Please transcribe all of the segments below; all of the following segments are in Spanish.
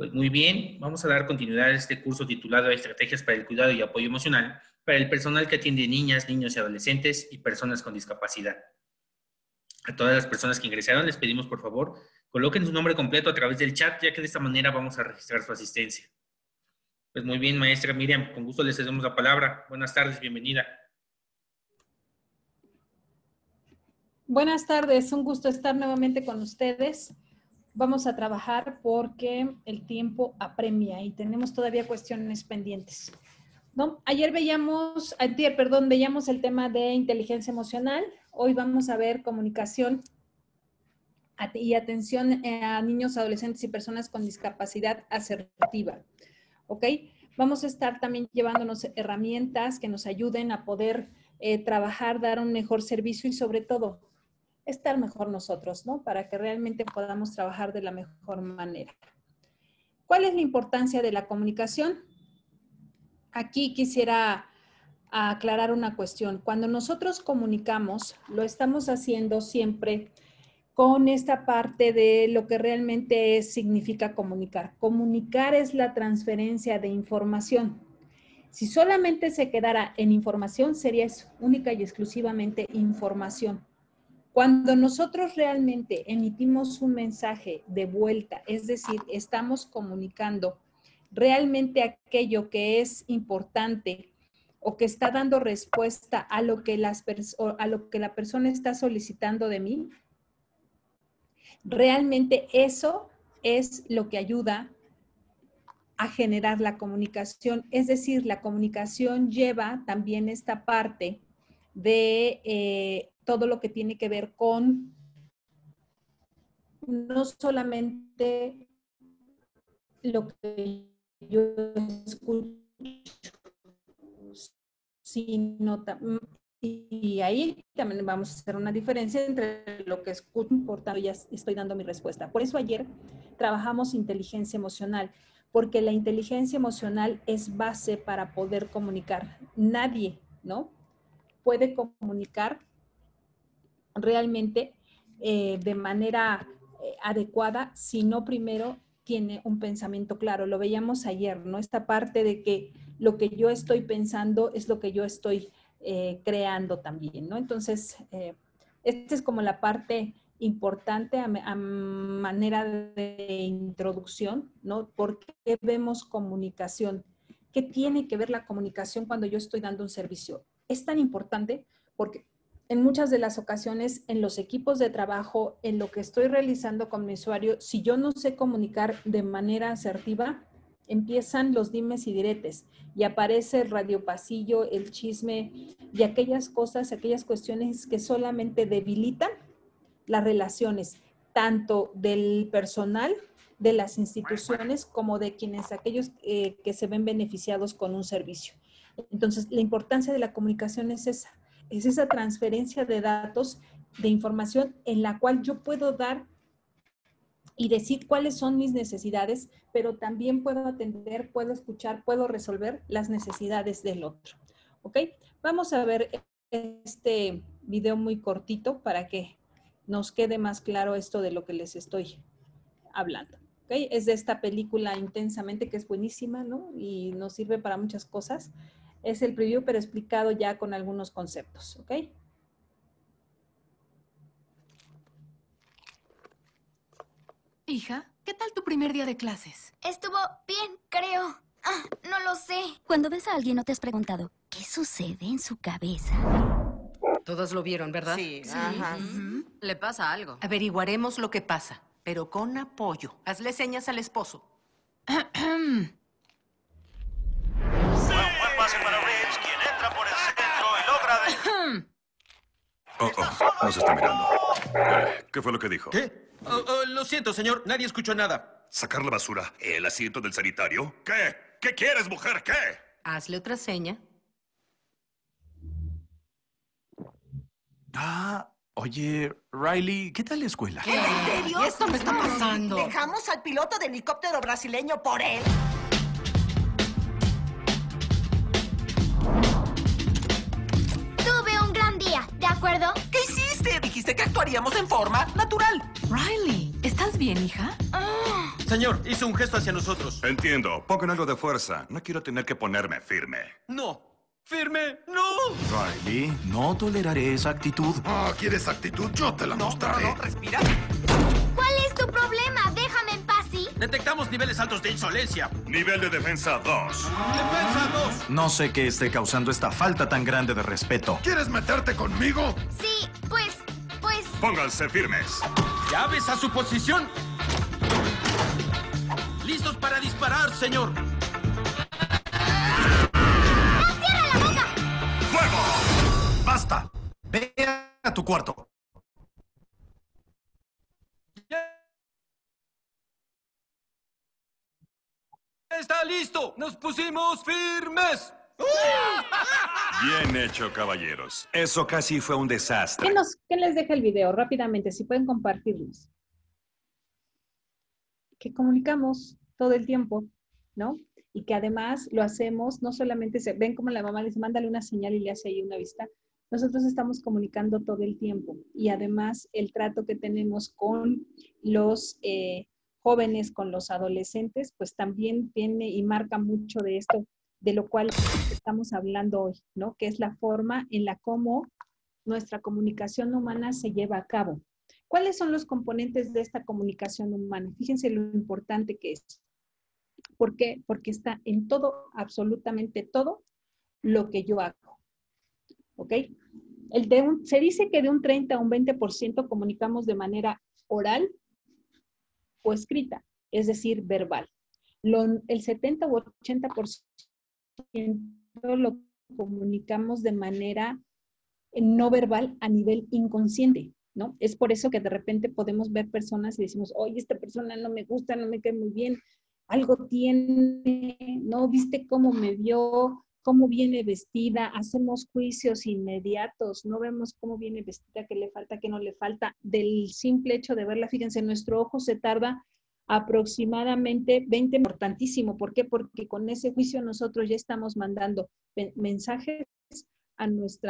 Pues muy bien, vamos a dar continuidad a este curso titulado Estrategias para el Cuidado y Apoyo Emocional para el personal que atiende niñas, niños y adolescentes y personas con discapacidad. A todas las personas que ingresaron les pedimos por favor coloquen su nombre completo a través del chat, ya que de esta manera vamos a registrar su asistencia. Pues muy bien, maestra Miriam, con gusto les cedemos la palabra. Buenas tardes, bienvenida. Buenas tardes, un gusto estar nuevamente con ustedes. Vamos a trabajar porque el tiempo apremia y tenemos todavía cuestiones pendientes, ¿no? Veíamos el tema de inteligencia emocional. Hoy vamos a ver comunicación y atención a niños, adolescentes y personas con discapacidad asertiva, ¿ok? Vamos a estar también llevándonos herramientas que nos ayuden a poder trabajar, dar un mejor servicio y sobre todo estar mejor nosotros, ¿no? Para que realmente podamos trabajar de la mejor manera. ¿Cuál es la importancia de la comunicación? Aquí quisiera aclarar una cuestión. Cuando nosotros comunicamos, lo estamos haciendo siempre con esta parte de lo que realmente significa comunicar. Comunicar es la transferencia de información. Si solamente se quedara en información, sería eso, única y exclusivamente información. Cuando nosotros realmente emitimos un mensaje de vuelta, es decir, estamos comunicando realmente aquello que es importante o que está dando respuesta a lo que la persona está solicitando de mí, realmente eso es lo que ayuda a generar la comunicación. Es decir, la comunicación lleva también esta parte de todo lo que tiene que ver con no solamente lo que yo escucho, sino y ahí también vamos a hacer una diferencia entre lo que escucho, por tanto ya estoy dando mi respuesta. Por eso ayer trabajamos inteligencia emocional, porque la inteligencia emocional es base para poder comunicar. Nadie, ¿no?, puede comunicar realmente de manera adecuada si no primero tiene un pensamiento claro. Lo veíamos ayer, ¿no? Esta parte de que lo que yo estoy pensando es lo que yo estoy creando también, ¿no? Entonces, esta es como la parte importante a manera de introducción, ¿no? ¿Por qué vemos comunicación? ¿Qué tiene que ver la comunicación cuando yo estoy dando un servicio? Es tan importante porque en muchas de las ocasiones en los equipos de trabajo, en lo que estoy realizando con mi usuario, si yo no sé comunicar de manera asertiva, empiezan los dimes y diretes y aparece el radiopasillo, el chisme y aquellas cosas, aquellas cuestiones que solamente debilitan las relaciones, tanto del personal, de las instituciones, como de aquellos que se ven beneficiados con un servicio. Entonces, la importancia de la comunicación es esa transferencia de datos, de información en la cual yo puedo dar y decir cuáles son mis necesidades, pero también puedo atender, puedo escuchar, puedo resolver las necesidades del otro. ¿Ok? Vamos a ver este video muy cortito para que nos quede más claro esto de lo que les estoy hablando. ¿Ok? Es de esta película Intensamente, que es buenísima, ¿no? Y nos sirve para muchas cosas. Es el preview, pero explicado ya con algunos conceptos. ¿Ok? Hija, ¿qué tal tu primer día de clases? Estuvo bien, creo. No lo sé. Cuando ves a alguien, ¿no te has preguntado qué sucede en su cabeza? Todos lo vieron, ¿verdad? Sí. Ajá. Le pasa algo. Averiguaremos lo que pasa, pero con apoyo. Hazle señas al esposo. Buen pase para Reeves, quien entra por el centro y logra... Nos está mirando. ¿Qué fue lo que dijo? ¿Qué? Lo siento, señor. Nadie escuchó nada. ¿Sacar la basura? ¿El asiento del sanitario? ¿Qué? ¿Qué quieres, mujer? ¿Qué? Hazle otra seña. Oye, Riley, ¿qué tal la escuela? ¿Qué? ¿En serio? Esto me está pasando. ¿Dejamos al piloto de helicóptero brasileño por él? Tuve un gran día, ¿de acuerdo? ¿Qué hiciste? Dijiste que actuaríamos en forma natural. Riley, ¿estás bien, hija? Señor, hizo un gesto hacia nosotros. Entiendo. Pongan algo de fuerza. No quiero tener que ponerme firme. No. ¡Firme! ¡No! Riley, no toleraré esa actitud. Ah, ¿quieres actitud? Yo te la mostraré. No, respira. ¿Cuál es tu problema? Déjame en paz, ¿sí? Detectamos niveles altos de insolencia. Nivel de defensa 2. ¡Defensa 2! No sé qué esté causando esta falta tan grande de respeto. ¿Quieres meterte conmigo? Sí, pues... Pónganse firmes. ¡Llaves a su posición! ¡Listos para disparar, señor! ¡Cierra la boca! ¡Fuego! ¡Basta! Ve a tu cuarto. ¡Está listo! ¡Nos pusimos firmes! Bien hecho, caballeros. Eso casi fue un desastre. ¿Qué les deja el video? Rápidamente, si pueden compartirlos. Que comunicamos todo el tiempo, ¿no? Y que además lo hacemos, no solamente ven como la mamá le dice, mándale una señal y le hace ahí una vista. Nosotros estamos comunicando todo el tiempo. Y además el trato que tenemos con los jóvenes, con los adolescentes, pues también tiene y marca mucho de esto, de lo cual estamos hablando hoy, ¿no? Que es la forma en la cómo nuestra comunicación humana se lleva a cabo. ¿Cuáles son los componentes de esta comunicación humana? Fíjense lo importante que es. ¿Por qué? Porque está en todo, absolutamente todo, lo que yo hago. ¿Ok? Se dice que de un 30 a un 20% comunicamos de manera oral o escrita, es decir, verbal. El 70 u 80% lo comunicamos de manera no verbal a nivel inconsciente, ¿no? Es por eso que de repente podemos ver personas y decimos, oye, esta persona no me gusta, no me cae muy bien, algo tiene, ¿no? ¿Viste cómo me vio? ¿Cómo viene vestida? Hacemos juicios inmediatos, no vemos cómo viene vestida, qué le falta, qué no le falta. Del simple hecho de verla, fíjense, nuestro ojo se tarda aproximadamente 20, importantísimo. ¿Por qué? Porque con ese juicio nosotros ya estamos mandando mensajes a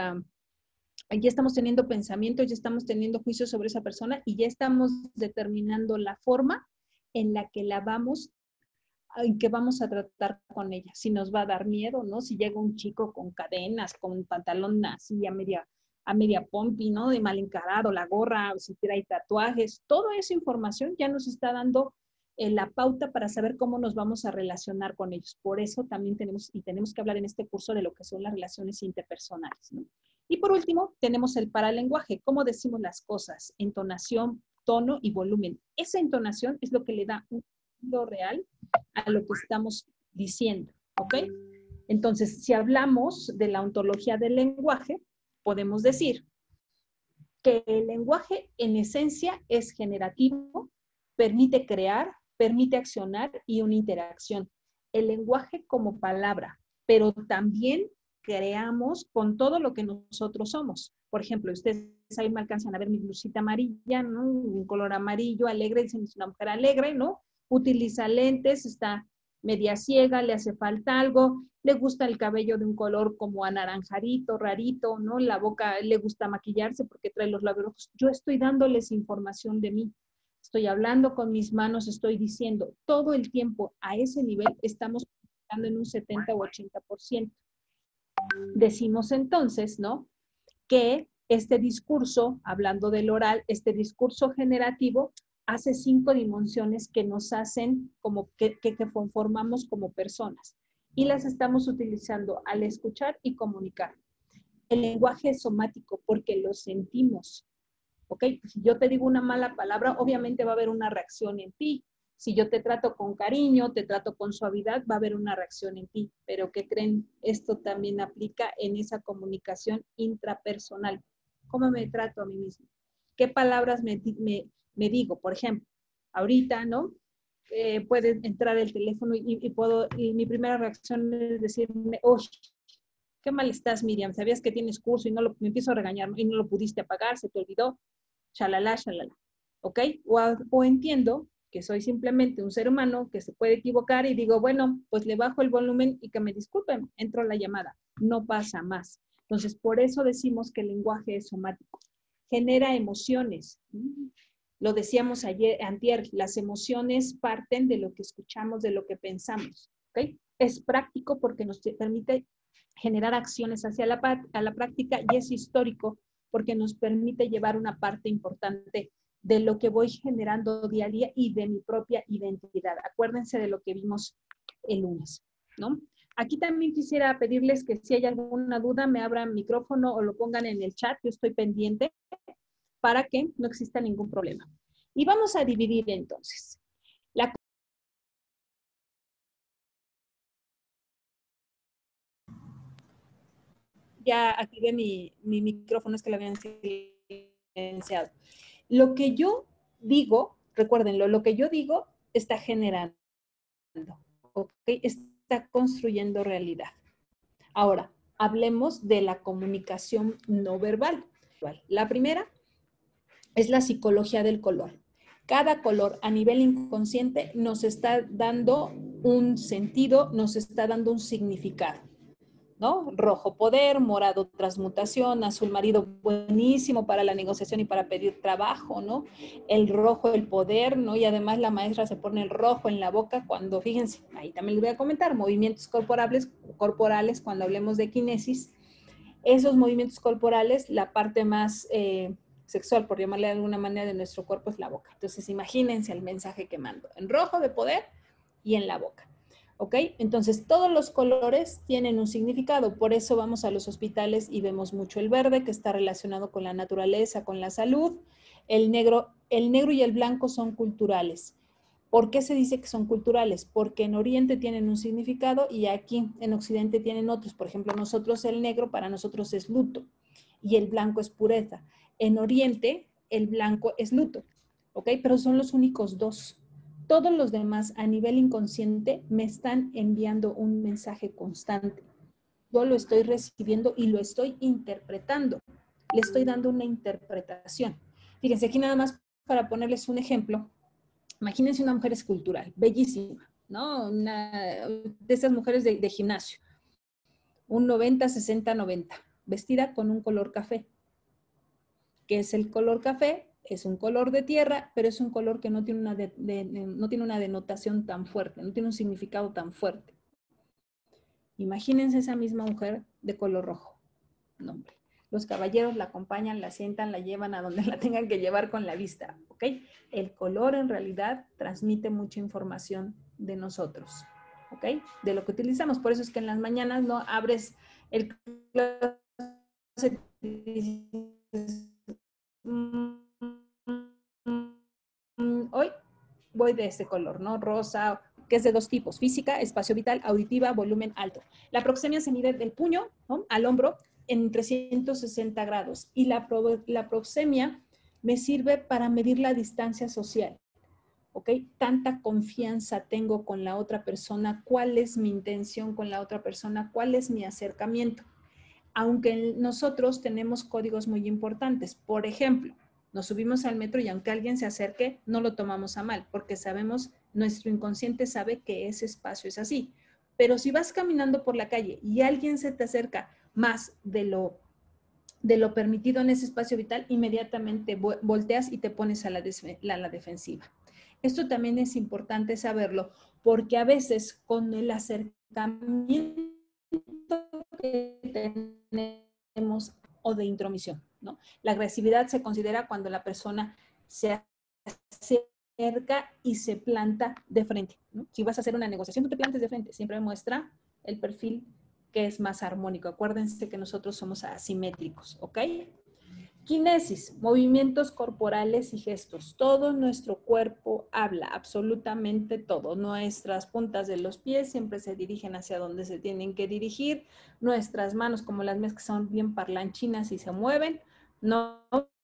ya estamos teniendo pensamientos, ya estamos teniendo juicios sobre esa persona y ya estamos determinando la forma en la que que vamos a tratar con ella. Si nos va a dar miedo, ¿no? Si llega un chico con cadenas, con pantalón así a media pompi, ¿no? De mal encarado, la gorra, si trae tatuajes, toda esa información ya nos está dando la pauta para saber cómo nos vamos a relacionar con ellos. Por eso también tenemos que hablar en este curso de lo que son las relaciones interpersonales, ¿no? Y por último, tenemos el paralenguaje, cómo decimos las cosas, entonación, tono y volumen. Esa entonación es lo que le da un sentido real a lo que estamos diciendo, ¿ok? Entonces, si hablamos de la ontología del lenguaje, podemos decir que el lenguaje en esencia es generativo, permite crear, permite accionar y una interacción. El lenguaje como palabra, pero también creamos con todo lo que nosotros somos. Por ejemplo, ustedes ahí me alcanzan a ver mi blusita amarilla, ¿no? Un color amarillo, alegre, dicen es una mujer alegre, ¿no? Utiliza lentes, está media ciega, le hace falta algo, le gusta el cabello de un color como anaranjadito, rarito, ¿no? La boca, le gusta maquillarse porque trae los labios rojos. Yo estoy dándoles información de mí. Estoy hablando con mis manos, estoy diciendo todo el tiempo a ese nivel estamos comunicando en un 70 o 80%. Decimos entonces, ¿no? Que este discurso, hablando del oral, este discurso generativo hace 5 dimensiones que nos hacen como que conformamos como personas y las estamos utilizando al escuchar y comunicar. El lenguaje es somático porque lo sentimos, ¿ok? Si yo te digo una mala palabra, obviamente va a haber una reacción en ti. Si yo te trato con cariño, te trato con suavidad, va a haber una reacción en ti. Pero ¿qué creen? Esto también aplica en esa comunicación intrapersonal. ¿Cómo me trato a mí mismo? ¿Qué palabras me digo? Por ejemplo, ahorita, ¿no? Puede entrar el teléfono y mi primera reacción es decirme, oye, qué mal estás, Miriam, sabías que tienes curso y me empiezo a regañar y no lo pudiste pagar, se te olvidó, shalala, shalala, ¿ok? O entiendo que soy simplemente un ser humano que se puede equivocar y digo, bueno, pues le bajo el volumen y que me disculpen, entro la llamada, no pasa más. Entonces, por eso decimos que el lenguaje es somático, genera emociones. Lo decíamos antier, las emociones parten de lo que escuchamos, de lo que pensamos, ¿ok? Es práctico porque nos permite generar acciones hacia la práctica y es histórico porque nos permite llevar una parte importante de lo que voy generando día a día y de mi propia identidad. Acuérdense de lo que vimos el lunes, ¿no? Aquí también quisiera pedirles que si hay alguna duda me abran micrófono o lo pongan en el chat, yo estoy pendiente para que no exista ningún problema. Y vamos a dividir entonces. Ya activé mi micrófono, es que lo habían silenciado. Lo que yo digo, recuérdenlo, lo que yo digo está generando, ¿ok? Está construyendo realidad. Ahora, hablemos de la comunicación no verbal. La primera es la psicología del color. Cada color a nivel inconsciente nos está dando un sentido, nos está dando un significado, ¿no? Rojo poder, morado transmutación, azul marido buenísimo para la negociación y para pedir trabajo, ¿no? El rojo el poder, ¿no? Y además la maestra se pone el rojo en la boca cuando, fíjense, ahí también les voy a comentar, movimientos corporales cuando hablemos de kinesis, esos movimientos corporales, la parte más sexual, por llamarle de alguna manera, de nuestro cuerpo es la boca. Entonces imagínense el mensaje que mando, en rojo de poder y en la boca. ¿Ok? Entonces, todos los colores tienen un significado, por eso vamos a los hospitales y vemos mucho el verde, que está relacionado con la naturaleza, con la salud. El negro y el blanco son culturales. ¿Por qué se dice que son culturales? Porque en Oriente tienen un significado y aquí en Occidente tienen otros. Por ejemplo, nosotros el negro para nosotros es luto y el blanco es pureza. En Oriente el blanco es luto, ¿ok? Pero son los únicos dos. Todos los demás a nivel inconsciente me están enviando un mensaje constante. Yo lo estoy recibiendo y lo estoy interpretando. Le estoy dando una interpretación. Fíjense, aquí nada más para ponerles un ejemplo. Imagínense una mujer escultural, bellísima, ¿no? Una de esas mujeres de gimnasio. Un 90, 60, 90. Vestida con un color café. ¿Qué es el color café? Es un color de tierra, pero es un color que no tiene una denotación tan fuerte, no tiene un significado tan fuerte. Imagínense esa misma mujer de color rojo. No, hombre. Los caballeros la acompañan, la sientan, la llevan a donde la tengan que llevar con la vista, ¿ok? El color en realidad transmite mucha información de nosotros, ¿ok? De lo que utilizamos. Por eso es que en las mañanas no abres el closet y dices, hoy voy de este color, ¿no? Rosa, que es de dos tipos, física, espacio vital, auditiva, volumen alto. La proxemia se mide del puño, ¿no?, al hombro en 360 grados y la proxemia me sirve para medir la distancia social, ¿ok? Tanta confianza tengo con la otra persona, cuál es mi intención con la otra persona, cuál es mi acercamiento. Aunque nosotros tenemos códigos muy importantes, por ejemplo, nos subimos al metro y aunque alguien se acerque, no lo tomamos a mal, porque sabemos, nuestro inconsciente sabe que ese espacio es así. Pero si vas caminando por la calle y alguien se te acerca más de lo permitido en ese espacio vital, inmediatamente volteas y te pones a la defensiva. Esto también es importante saberlo, porque a veces con el acercamiento que tenemos o de intromisión, ¿no? La agresividad se considera cuando la persona se acerca y se planta de frente, ¿no? Si vas a hacer una negociación, tú te plantes de frente. Siempre muestra el perfil que es más armónico. Acuérdense que nosotros somos asimétricos, ¿ok? Kinesis, movimientos corporales y gestos. Todo nuestro cuerpo habla, absolutamente todo. Nuestras puntas de los pies siempre se dirigen hacia donde se tienen que dirigir. Nuestras manos, como las mías, que son bien parlanchinas y se mueven. No.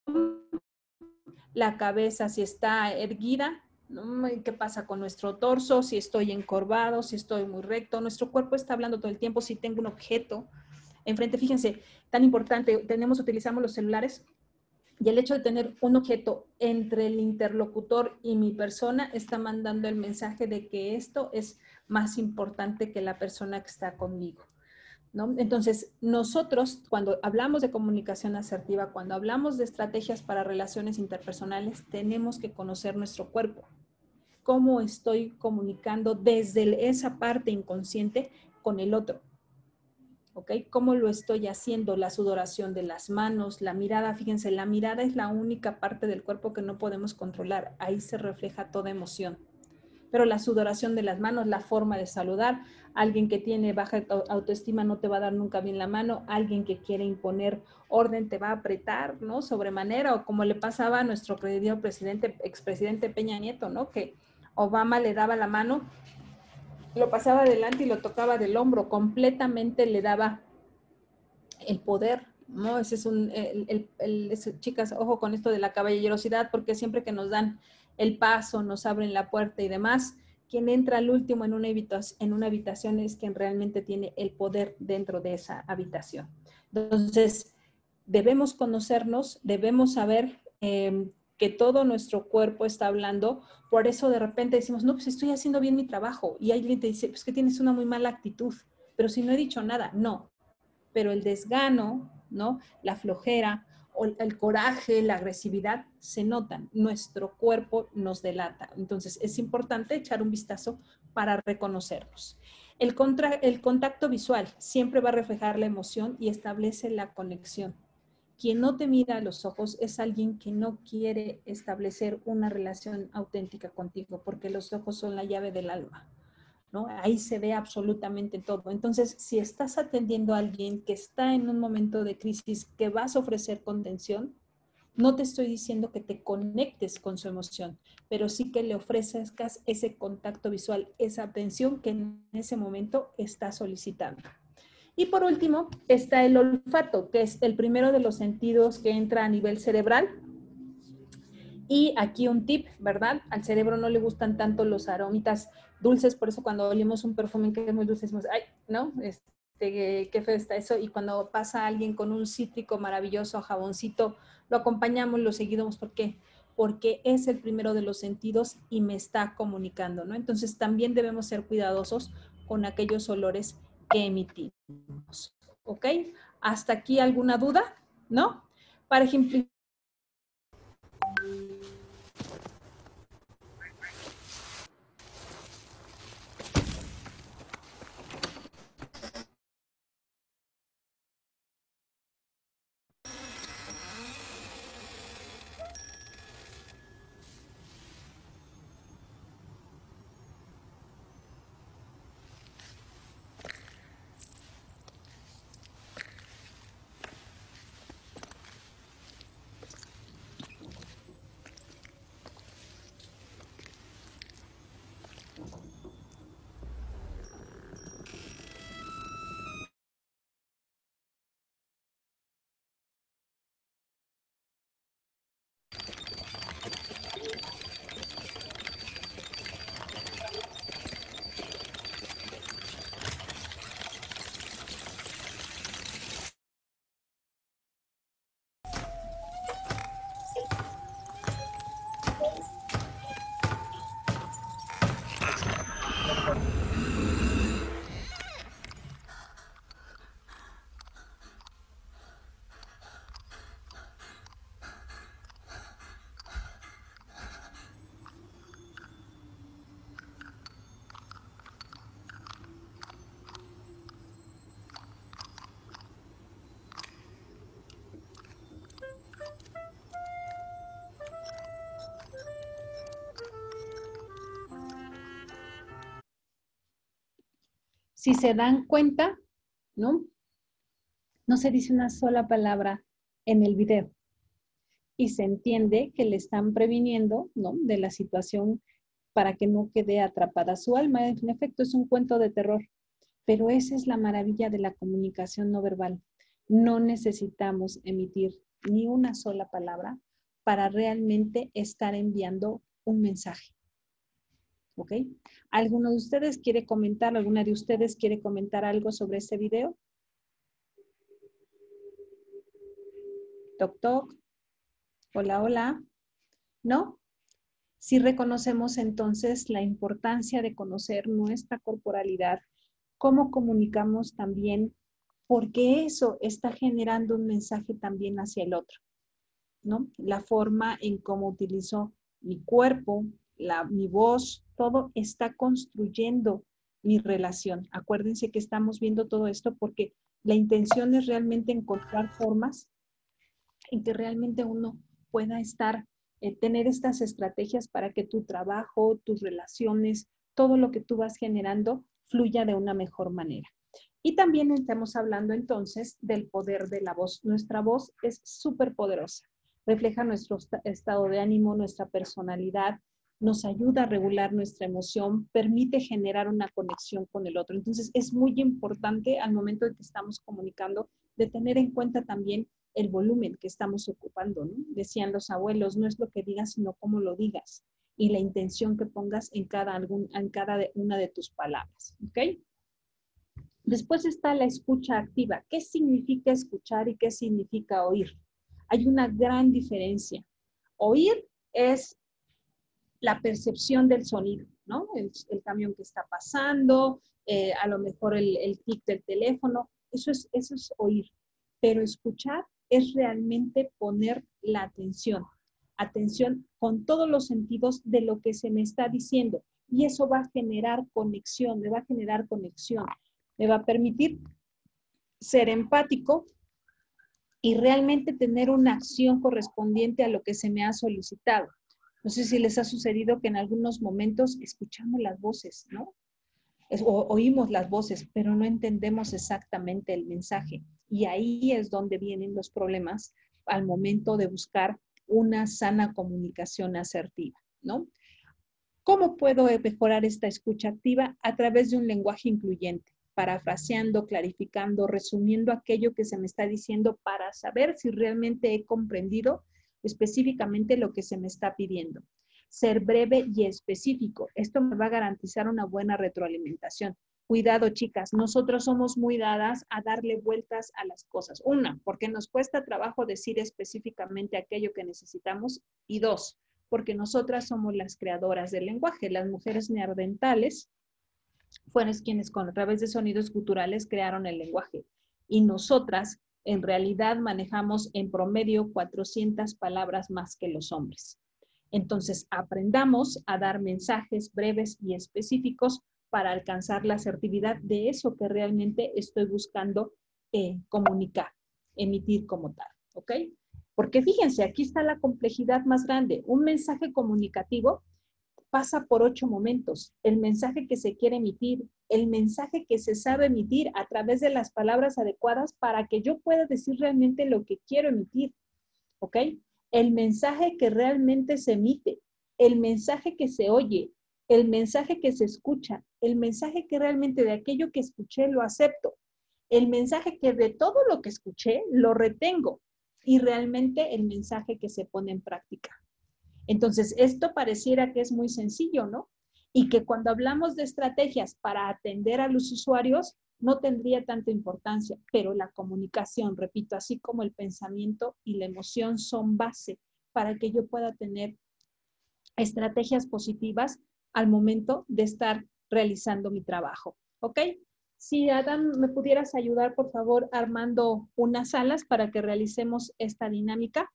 La cabeza, si está erguida, ¿no? ¿Qué pasa con nuestro torso? Si estoy encorvado, si estoy muy recto. Nuestro cuerpo está hablando todo el tiempo. Si tengo un objeto enfrente, fíjense, tan importante, utilizamos los celulares y el hecho de tener un objeto entre el interlocutor y mi persona está mandando el mensaje de que esto es más importante que la persona que está conmigo. ¿no? Entonces, nosotros cuando hablamos de comunicación asertiva, cuando hablamos de estrategias para relaciones interpersonales, tenemos que conocer nuestro cuerpo. Cómo estoy comunicando desde esa parte inconsciente con el otro. ¿Ok? ¿Cómo lo estoy haciendo? La sudoración de las manos, la mirada. Fíjense, la mirada es la única parte del cuerpo que no podemos controlar. Ahí se refleja toda emoción. Pero la sudoración de las manos, la forma de saludar, alguien que tiene baja autoestima no te va a dar nunca bien la mano, alguien que quiere imponer orden te va a apretar, ¿no? Sobremanera, o como le pasaba a nuestro querido expresidente Peña Nieto, ¿no? Que Obama le daba la mano, lo pasaba adelante y lo tocaba del hombro, completamente le daba el poder, ¿no? Ese es chicas, ojo con esto de la caballerosidad, porque siempre que nos dan el paso, nos abren la puerta y demás, quien entra al último en una habitación es quien realmente tiene el poder dentro de esa habitación. Entonces, debemos conocernos, debemos saber que todo nuestro cuerpo está hablando. Por eso de repente decimos, no, pues estoy haciendo bien mi trabajo. Y alguien te dice, pues que tienes una muy mala actitud. Pero si no he dicho nada, no. Pero el desgano, ¿no? La flojera, o el coraje, la agresividad, se notan. Nuestro cuerpo nos delata. Entonces, es importante echar un vistazo para reconocernos. El contacto visual siempre va a reflejar la emoción y establece la conexión. Quien no te mira a los ojos es alguien que no quiere establecer una relación auténtica contigo, porque los ojos son la llave del alma, ¿no? Ahí se ve absolutamente todo. Entonces, si estás atendiendo a alguien que está en un momento de crisis, que vas a ofrecer contención, no te estoy diciendo que te conectes con su emoción, pero sí que le ofrezcas ese contacto visual, esa atención que en ese momento está solicitando. Y por último, está el olfato, que es el primero de los sentidos que entra a nivel cerebral. Y aquí un tip, ¿verdad? Al cerebro no le gustan tanto los aromitas dulces, por eso cuando olimos un perfume que es muy dulce, decimos, ay, ¿no? Qué feo está eso. Y cuando pasa alguien con un cítrico maravilloso, jaboncito, lo acompañamos, lo seguimos. ¿Por qué? Porque es el primero de los sentidos y me está comunicando, ¿no? Entonces también debemos ser cuidadosos con aquellos olores que emitimos. ¿Ok? ¿Hasta aquí alguna duda? ¿No? Para ejemplificar. Si se dan cuenta, ¿no? No se dice una sola palabra en el video. Y se entiende que le están previniendo, ¿no? De la situación para que no quede atrapada su alma. En efecto, es un cuento de terror. Pero esa es la maravilla de la comunicación no verbal. No necesitamos emitir ni una sola palabra para realmente estar enviando un mensaje. ¿Ok? ¿Alguno de ustedes quiere comentar, alguna de ustedes quiere comentar algo sobre este video? Toc, toc. Hola, hola. ¿No? Sí reconocemos entonces la importancia de conocer nuestra corporalidad, cómo comunicamos también porque eso está generando un mensaje también hacia el otro, ¿no? La forma en cómo utilizo mi cuerpo, mi voz, todo está construyendo mi relación. Acuérdense que estamos viendo todo esto porque la intención es realmente encontrar formas en que realmente uno pueda tener estas estrategias para que tu trabajo, tus relaciones, todo lo que tú vas generando fluya de una mejor manera. Y también estamos hablando entonces del poder de la voz. Nuestra voz es súper poderosa. Refleja nuestro estado de ánimo, nuestra personalidad, nos ayuda a regular nuestra emoción, permite generar una conexión con el otro. Entonces, es muy importante al momento de que estamos comunicando de tener en cuenta también el volumen que estamos ocupando, ¿no? Decían los abuelos, no es lo que digas, sino cómo lo digas y la intención que pongas en cada una de tus palabras, ¿ok? Después está la escucha activa. ¿Qué significa escuchar y qué significa oír? Hay una gran diferencia. Oír es la percepción del sonido, ¿no? El camión que está pasando, a lo mejor el tic del teléfono, eso es oír. Pero escuchar es realmente poner la atención con todos los sentidos de lo que se me está diciendo. Y eso va a generar conexión, me va a generar conexión. Me va a permitir ser empático y realmente tener una acción correspondiente a lo que se me ha solicitado. No sé si les ha sucedido que en algunos momentos escuchamos las voces, ¿no? Oímos las voces, pero no entendemos exactamente el mensaje. Y ahí es donde vienen los problemas al momento de buscar una sana comunicación asertiva, ¿no? ¿Cómo puedo mejorar esta escucha activa? A través de un lenguaje incluyente, parafraseando, clarificando, resumiendo aquello que se me está diciendo para saber si realmente he comprendido específicamente lo que se me está pidiendo. Ser breve y específico. Esto me va a garantizar una buena retroalimentación. Cuidado, chicas, nosotros somos muy dadas a darle vueltas a las cosas. Una, porque nos cuesta trabajo decir específicamente aquello que necesitamos. Y dos, porque nosotras somos las creadoras del lenguaje. Las mujeres neandertales fueron quienes a través de sonidos guturales crearon el lenguaje. Y nosotras en realidad manejamos en promedio 400 palabras más que los hombres. Entonces, aprendamos a dar mensajes breves y específicos para alcanzar la asertividad de eso que realmente estoy buscando comunicar, emitir como tal, ¿ok? Porque fíjense, aquí está la complejidad más grande. Un mensaje comunicativo pasa por 8 momentos. El mensaje que se quiere emitir, el mensaje que se sabe emitir a través de las palabras adecuadas para que yo pueda decir realmente lo que quiero emitir, ¿ok? El mensaje que realmente se emite, el mensaje que se oye, el mensaje que se escucha, el mensaje que realmente de aquello que escuché lo acepto, el mensaje que de todo lo que escuché lo retengo y realmente el mensaje que se pone en práctica. Entonces, esto pareciera que es muy sencillo, ¿no? Y que cuando hablamos de estrategias para atender a los usuarios, no tendría tanta importancia, pero la comunicación, repito, así como el pensamiento y la emoción son base para que yo pueda tener estrategias positivas al momento de estar realizando mi trabajo, ¿ok? Si Adán, ¿me pudieras ayudar, por favor, armando unas salas para que realicemos esta dinámica?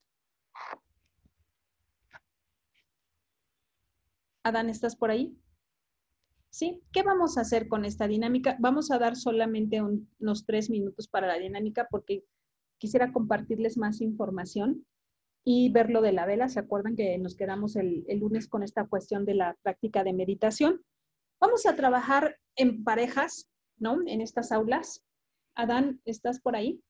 Adán, ¿estás por ahí? ¿Sí? ¿Qué vamos a hacer con esta dinámica? Vamos a dar solamente unos 3 minutos para la dinámica porque quisiera compartirles más información y ver lo de la vela. ¿Se acuerdan que nos quedamos el lunes con esta cuestión de la práctica de meditación? Vamos a trabajar en parejas, ¿no? En estas aulas. Adán, ¿estás por ahí?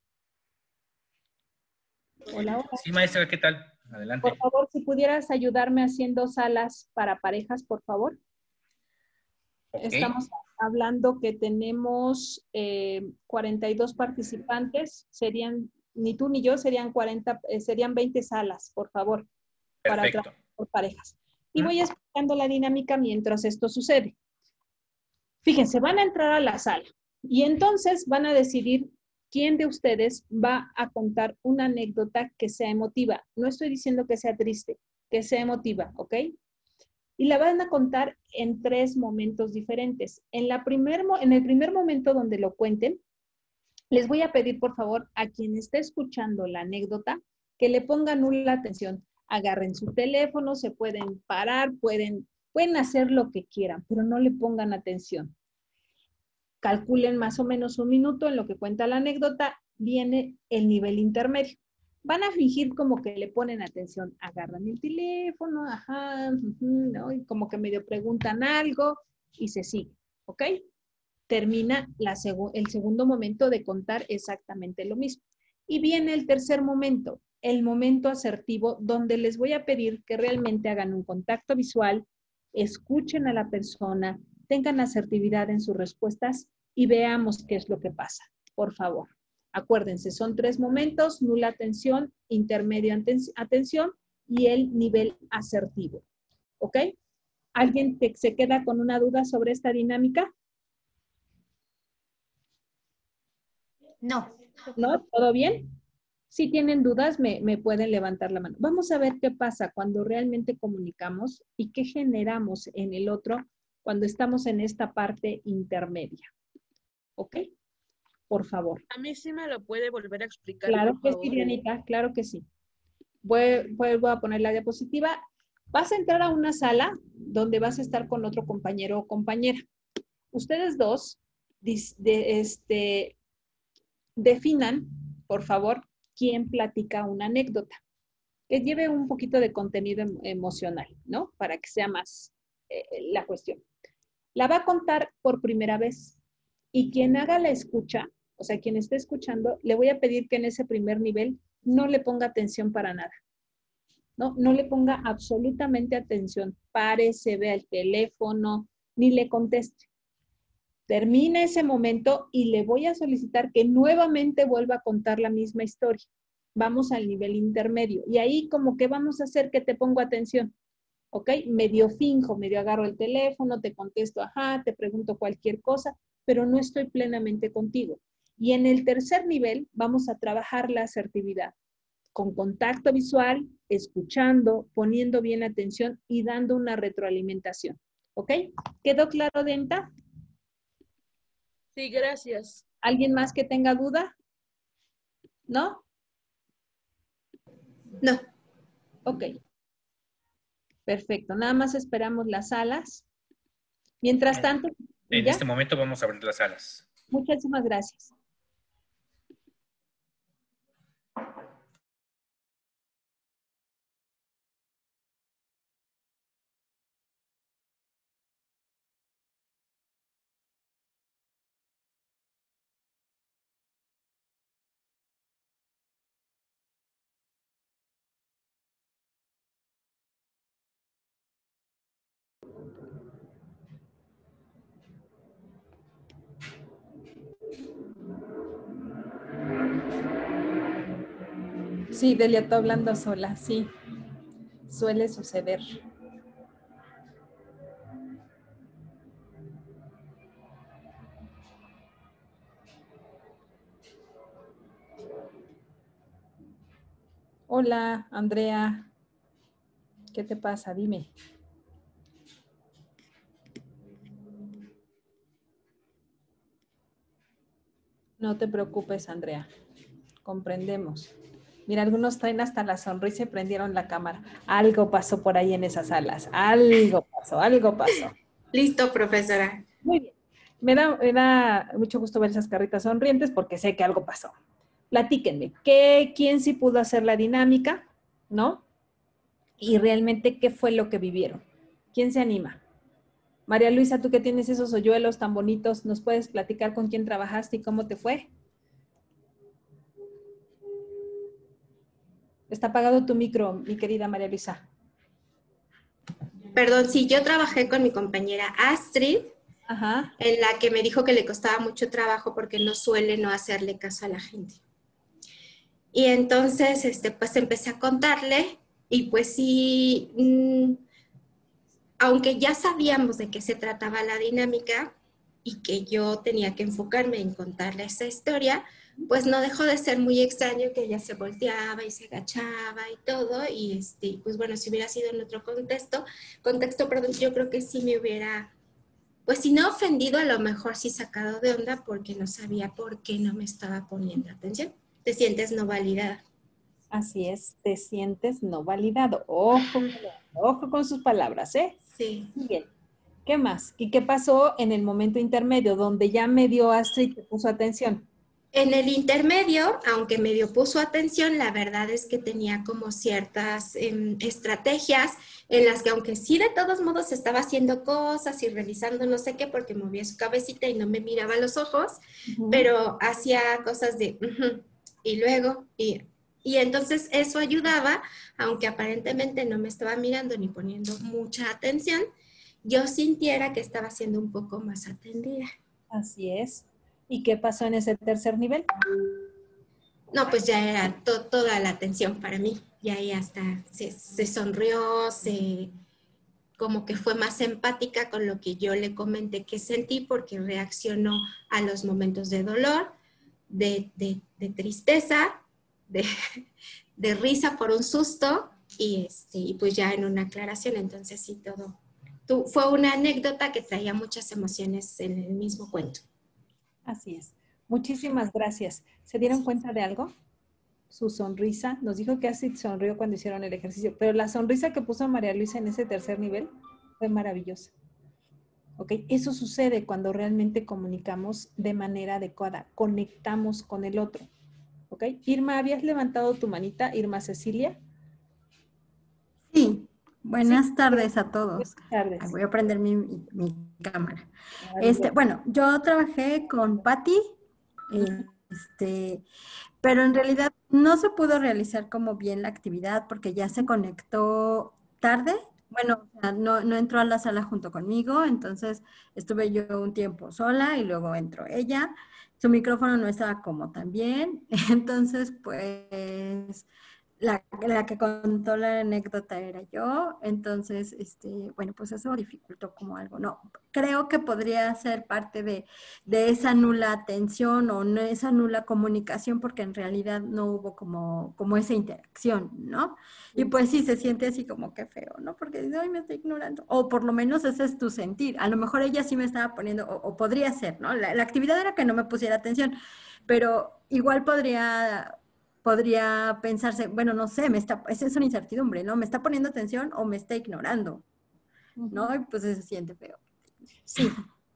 Hola, hola. Sí, maestra, ¿qué tal? Adelante. Por favor, si pudieras ayudarme haciendo salas para parejas, por favor. Okay. Estamos hablando que tenemos 42 participantes, serían, ni tú ni yo, serían 20 salas, por favor, para trabajar por parejas. Y voy explicando la dinámica mientras esto sucede. Fíjense, van a entrar a la sala y entonces van a decidir quién de ustedes va a contar una anécdota que sea emotiva. No estoy diciendo que sea triste, que sea emotiva, ¿ok? Y la van a contar en 3 momentos diferentes. En el primer momento donde lo cuenten, Les voy a pedir, por favor, a quien esté escuchando la anécdota, que le pongan nula atención. Agarren su teléfono, se pueden parar, pueden hacer lo que quieran, pero no le pongan atención. Calculen más o menos 1 minuto en lo que cuenta la anécdota, viene el nivel intermedio. Van a fingir como que le ponen atención, agarran el teléfono, ajá, ¿no? Y como que medio preguntan algo y se sigue, ¿ok? Termina el segundo momento de contar exactamente lo mismo. Y viene el tercer momento, el momento asertivo, donde les voy a pedir que realmente hagan un contacto visual, escuchen a la persona, tengan asertividad en sus respuestas y veamos qué es lo que pasa, por favor. Acuérdense, son 3 momentos: nula atención, intermedio atención y el nivel asertivo. ¿Ok? ¿Alguien se queda con una duda sobre esta dinámica? No. ¿No? ¿Todo bien? Si tienen dudas, me pueden levantar la mano. Vamos a ver qué pasa cuando realmente comunicamos y qué generamos en el otro cuando estamos en esta parte intermedia. ¿Ok? Por favor. A mí sí me lo puede volver a explicar. Claro que por sí, favor. Dianita, claro que sí. Vuelvo a poner la diapositiva. Vas a entrar a una sala donde vas a estar con otro compañero o compañera. Ustedes dos definan, por favor, quién platica una anécdota. Que lleve un poquito de contenido emocional, ¿no? Para que sea más la cuestión. La va a contar por primera vez. Y quien haga la escucha, o sea, quien esté escuchando, le voy a pedir que en ese primer nivel no le ponga atención para nada. No le ponga absolutamente atención. Párese, vea el teléfono, ni le conteste. Termine ese momento y le voy a solicitar que nuevamente vuelva a contar la misma historia. Vamos al nivel intermedio. Y ahí como que vamos a hacer que te pongo atención. ¿Ok? Medio finjo, medio agarro el teléfono, te contesto, ajá, te pregunto cualquier cosa, pero no estoy plenamente contigo. Y en el tercer nivel vamos a trabajar la asertividad, con contacto visual, escuchando, poniendo bien atención y dando una retroalimentación. ¿Ok? ¿Quedó claro, Denta? Sí, gracias. ¿Alguien más que tenga duda? ¿No? No. Ok. Perfecto. Nada más esperamos las salas. Mientras tanto... En ¿ya? este momento vamos a abrir las salas. Muchísimas gracias. Sí, Delia, está hablando sola, sí. Suele suceder. Hola, Andrea. ¿Qué te pasa? Dime. No te preocupes, Andrea. Comprendemos. Mira, algunos traen hasta la sonrisa y prendieron la cámara. Algo pasó por ahí en esas salas. Algo pasó, algo pasó. Listo, profesora. Muy bien. Me da mucho gusto ver esas caritas sonrientes porque sé que algo pasó. Platíquenme, ¿quién sí pudo hacer la dinámica? ¿No? Y realmente, ¿qué fue lo que vivieron? ¿Quién se anima? María Luisa, tú que tienes esos hoyuelos tan bonitos, ¿nos puedes platicar con quién trabajaste y cómo te fue? Está apagado tu micro, mi querida María Luisa. Perdón, sí, yo trabajé con mi compañera Astrid, ajá, en la que me dijo que le costaba mucho trabajo porque no suele no hacerle caso a la gente. Y entonces, pues empecé a contarle y pues sí, aunque ya sabíamos de qué se trataba la dinámica y que yo tenía que enfocarme en contarle esa historia, pues no dejó de ser muy extraño que ella se volteaba y se agachaba y todo, y pues bueno, si hubiera sido en otro contexto, yo creo que sí me hubiera pues si no ofendido, a lo mejor sí sacado de onda porque no sabía por qué no me estaba poniendo atención. Te sientes no validada. Así es, te sientes no validado. Ojo con sus palabras, ¿eh? Sí. Bien. ¿Qué más? ¿Y qué pasó en el momento intermedio donde ya medio Astrid te puso atención? En el intermedio, aunque medio puso atención, la verdad es que tenía como ciertas estrategias en las que, aunque sí de todos modos estaba haciendo cosas y revisando no sé qué, porque movía su cabecita y no me miraba a los ojos, pero hacía cosas de y luego, y entonces eso ayudaba, aunque aparentemente no me estaba mirando ni poniendo mucha atención, yo sintiera que estaba siendo un poco más atendida. Así es. ¿Y qué pasó en ese tercer nivel? No, pues ya era toda la atención para mí. Y ahí hasta se sonrió, como que fue más empática con lo que yo le comenté que sentí, porque reaccionó a los momentos de dolor, de tristeza, de risa por un susto, y pues ya en una aclaración. Entonces sí, fue una anécdota que traía muchas emociones en el mismo cuento. Así es. Muchísimas gracias. ¿Se dieron cuenta de algo? Su sonrisa. Nos dijo que Astrid sonrió cuando hicieron el ejercicio, pero la sonrisa que puso María Luisa en ese tercer nivel fue maravillosa. ¿Ok? Eso sucede cuando realmente comunicamos de manera adecuada, conectamos con el otro. ¿Ok? Irma, ¿habías levantado tu manita? Irma Cecilia. Sí. Buenas tardes a todos. Buenas tardes. Voy a prender mi cámara. Bueno, yo trabajé con Patti, pero en realidad no se pudo realizar como bien la actividad porque ya se conectó tarde. Bueno, o sea, no entró a la sala junto conmigo, entonces estuve yo un tiempo sola y luego entró ella. Su micrófono no estaba como tan bien, entonces pues la que contó la anécdota era yo, entonces, bueno, pues eso dificultó como algo, ¿no? Creo que podría ser parte de esa nula atención o no, esa nula comunicación, porque en realidad no hubo como esa interacción, ¿no? Y pues sí, se siente así como que feo, ¿no? Porque dice, ay, me está ignorando, o por lo menos ese es tu sentir. A lo mejor ella sí me estaba poniendo, o podría ser, ¿no? La actividad era que no me pusiera atención, pero igual podría pensarse, bueno, no sé, esa es una incertidumbre, ¿no? ¿Me está poniendo atención o me está ignorando? ¿No? Y pues se siente feo. Sí.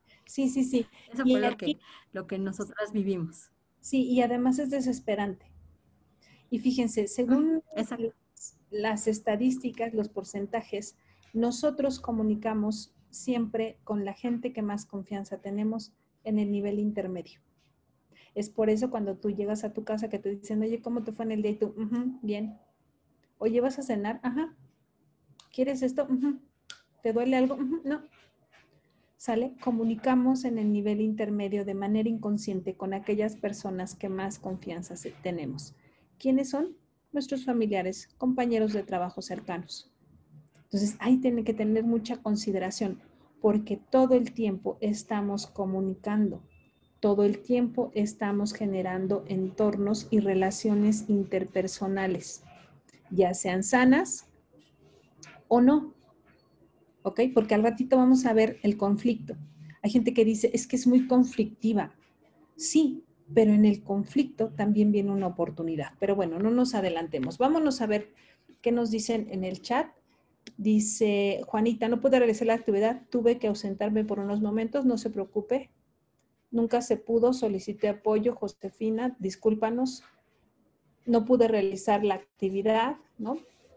Eso fue lo que nosotras vivimos. Sí, y además es desesperante. Y fíjense, según las estadísticas, los porcentajes, nosotros comunicamos siempre con la gente que más confianza tenemos en el nivel intermedio. Es por eso cuando tú llegas a tu casa que te dicen, oye, ¿cómo te fue en el día? Y tú, bien. Oye, ¿vas a cenar? Ajá. ¿Quieres esto? ¿Te duele algo? No. ¿Sale? Comunicamos en el nivel intermedio de manera inconsciente con aquellas personas que más confianza tenemos. ¿Quiénes son? Nuestros familiares, compañeros de trabajo cercanos. Entonces, ahí tiene que tener mucha consideración porque todo el tiempo estamos comunicando. Todo el tiempo estamos generando entornos y relaciones interpersonales, ya sean sanas o no, ¿ok? Porque al ratito vamos a ver el conflicto. Hay gente que dice, es que es muy conflictiva. Sí, pero en el conflicto también viene una oportunidad. Pero bueno, no nos adelantemos. Vámonos a ver qué nos dicen en el chat. Dice Juanita, no pude realizar la actividad, tuve que ausentarme por unos momentos, no se preocupe. Nunca se pudo, solicité apoyo, Josefina, discúlpanos, no pude realizar la actividad, ¿no?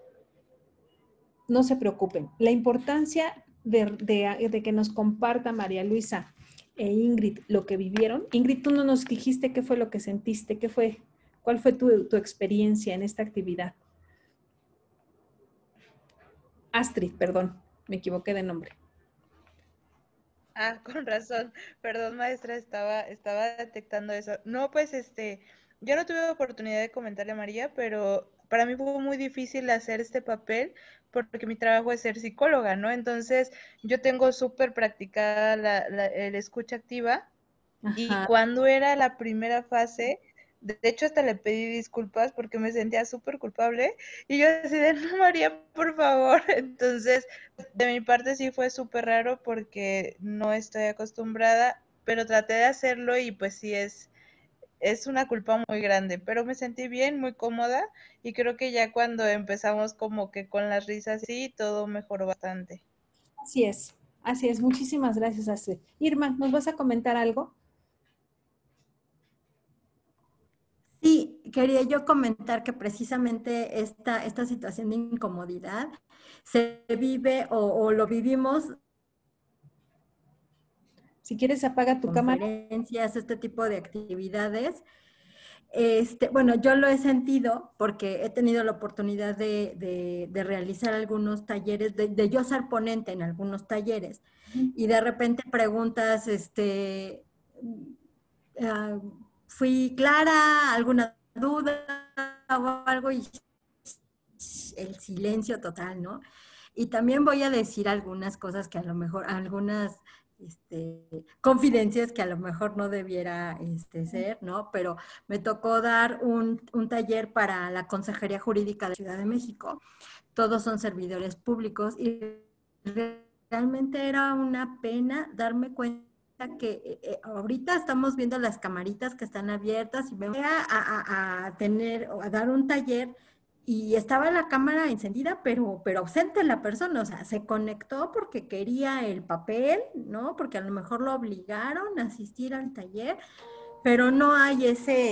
No se preocupen. La importancia de que nos comparta María Luisa e Ingrid lo que vivieron. Ingrid, tú no nos dijiste qué fue lo que sentiste, cuál fue tu experiencia en esta actividad. Astrid, perdón, me equivoqué de nombre. Ah, con razón. Perdón, maestra, estaba detectando eso. No, pues yo no tuve oportunidad de comentarle a María, pero para mí fue muy difícil hacer este papel porque mi trabajo es ser psicóloga, ¿no? Entonces, yo tengo súper practicada el escucha activa. Ajá. Y cuando era la primera fase, De hecho, hasta le pedí disculpas porque me sentía súper culpable. Y yo así de, no, María, por favor. Entonces, de mi parte sí fue súper raro porque no estoy acostumbrada, pero traté de hacerlo y pues sí es una culpa muy grande. Pero me sentí bien, muy cómoda y creo que ya cuando empezamos como que con las risas sí, todo mejoró bastante. Así es, así es. Muchísimas gracias, Astrid. Irma, ¿nos vas a comentar algo? Sí, quería yo comentar que precisamente esta situación de incomodidad se vive o lo vivimos. Si quieres, apaga tu cámara. Conferencias, este tipo de actividades. Bueno, yo lo he sentido porque he tenido la oportunidad de realizar algunos talleres, de yo ser ponente en algunos talleres, y de repente preguntas, ¿fui clara? ¿Alguna duda o algo? Y el silencio total, ¿no? Y también voy a decir algunas cosas que a lo mejor, algunas confidencias que a lo mejor no debiera ser, ¿no? Pero me tocó dar un taller para la Consejería Jurídica de Ciudad de México. Todos son servidores públicos y realmente era una pena darme cuenta que ahorita estamos viendo las camaritas que están abiertas y me voy a dar un taller y estaba la cámara encendida, pero ausente la persona, o sea, se conectó porque quería el papel, ¿no? Porque a lo mejor lo obligaron a asistir al taller, pero no hay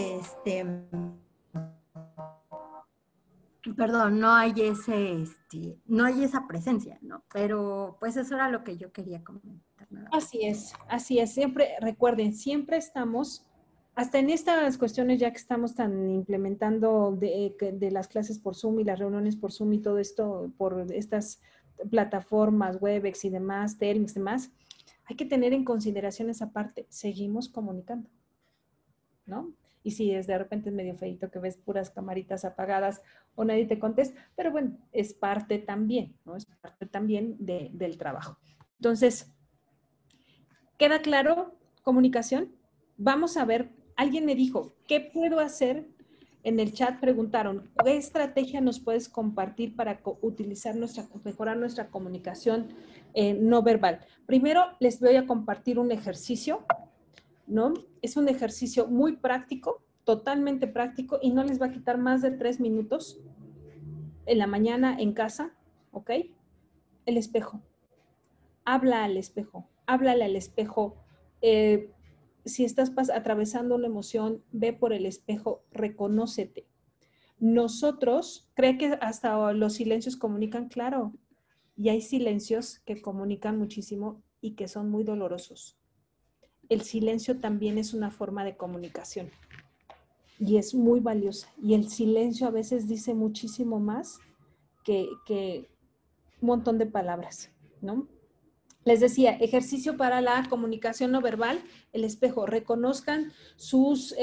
no hay esa presencia, ¿no? Pero pues eso era lo que yo quería comentar. Así es. Siempre, recuerden, siempre estamos, hasta en estas cuestiones ya que estamos tan implementando de las clases por Zoom y las reuniones por Zoom y todo esto por estas plataformas, Webex y demás, Teams y demás, hay que tener en consideración esa parte. Seguimos comunicando, ¿no? Y si es de repente es medio feito que ves puras camaritas apagadas o nadie te contesta, pero bueno, es parte también, ¿no? Es parte también del trabajo. Entonces, ¿queda claro? Comunicación. Vamos a ver, alguien me dijo, ¿qué puedo hacer? En el chat preguntaron, ¿qué estrategia nos puedes compartir para mejorar nuestra comunicación no verbal? Primero, les voy a compartir un ejercicio, ¿no? Es un ejercicio muy práctico, totalmente práctico, y no les va a quitar más de 3 minutos en la mañana en casa, ¿ok? El espejo. Habla al espejo, háblale al espejo. Si estás atravesando una emoción, ve por el espejo, reconócete. Nosotros, ¿cree que hasta los silencios comunican? Claro, y hay silencios que comunican muchísimo y que son muy dolorosos. El silencio también es una forma de comunicación y es muy valiosa. Y el silencio a veces dice muchísimo más que un montón de palabras, ¿no? Les decía, ejercicio para la comunicación no verbal, el espejo. Reconozcan sus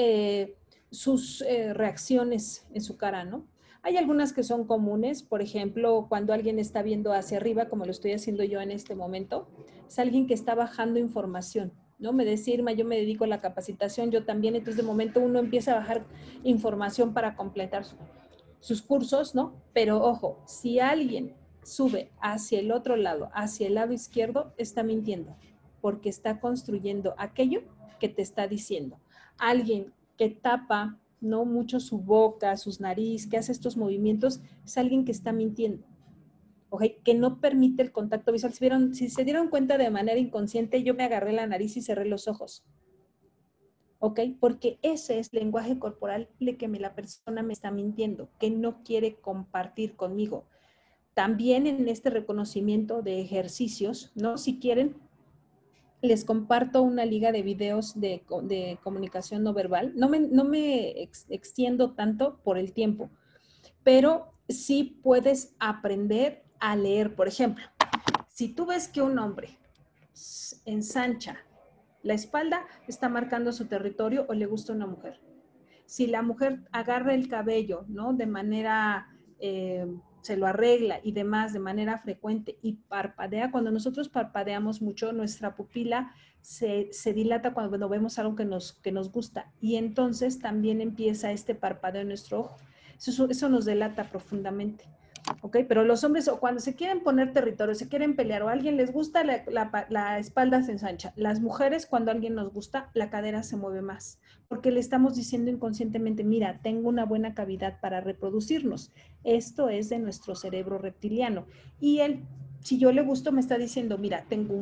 reacciones en su cara, ¿no? Hay algunas que son comunes, por ejemplo, cuando alguien está viendo hacia arriba, como lo estoy haciendo yo en este momento, es alguien que está bajando información, ¿no? Me decía Irma, yo me dedico a la capacitación, yo también, entonces de momento uno empieza a bajar información para completar sus cursos, ¿no? Pero ojo, si alguien sube hacia el otro lado, hacia el lado izquierdo, está mintiendo, porque está construyendo aquello que te está diciendo. Alguien que tapa, no mucho su boca, sus nariz, que hace estos movimientos, es alguien que está mintiendo, ¿ok? Que no permite el contacto visual. Si se dieron cuenta de manera inconsciente, yo me agarré la nariz y cerré los ojos, ¿ok? Porque ese es lenguaje corporal de que la persona me está mintiendo, que no quiere compartir conmigo. También en este reconocimiento de ejercicios, ¿no? Si quieren, les comparto una liga de videos de comunicación no verbal. No me extiendo tanto por el tiempo, pero sí puedes aprender a leer. Por ejemplo, si tú ves que un hombre ensancha la espalda, está marcando su territorio o le gusta una mujer. Si la mujer agarra el cabello, ¿no? De manera se lo arregla y demás de manera frecuente y parpadea, cuando nosotros parpadeamos mucho, nuestra pupila se dilata cuando vemos algo que nos gusta y entonces también empieza este parpadeo en nuestro ojo. Eso nos delata profundamente. ¿Ok? Pero los hombres, o cuando se quieren poner territorio, se quieren pelear o a alguien les gusta, la espalda se ensancha. Las mujeres, cuando a alguien nos gusta, la cadera se mueve más, porque le estamos diciendo inconscientemente, mira, tengo una buena cavidad para reproducirnos. Esto es de nuestro cerebro reptiliano. Y él, si yo le gusto, me está diciendo, mira, tengo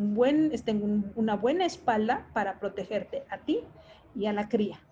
una buena espalda para protegerte a ti y a la cría.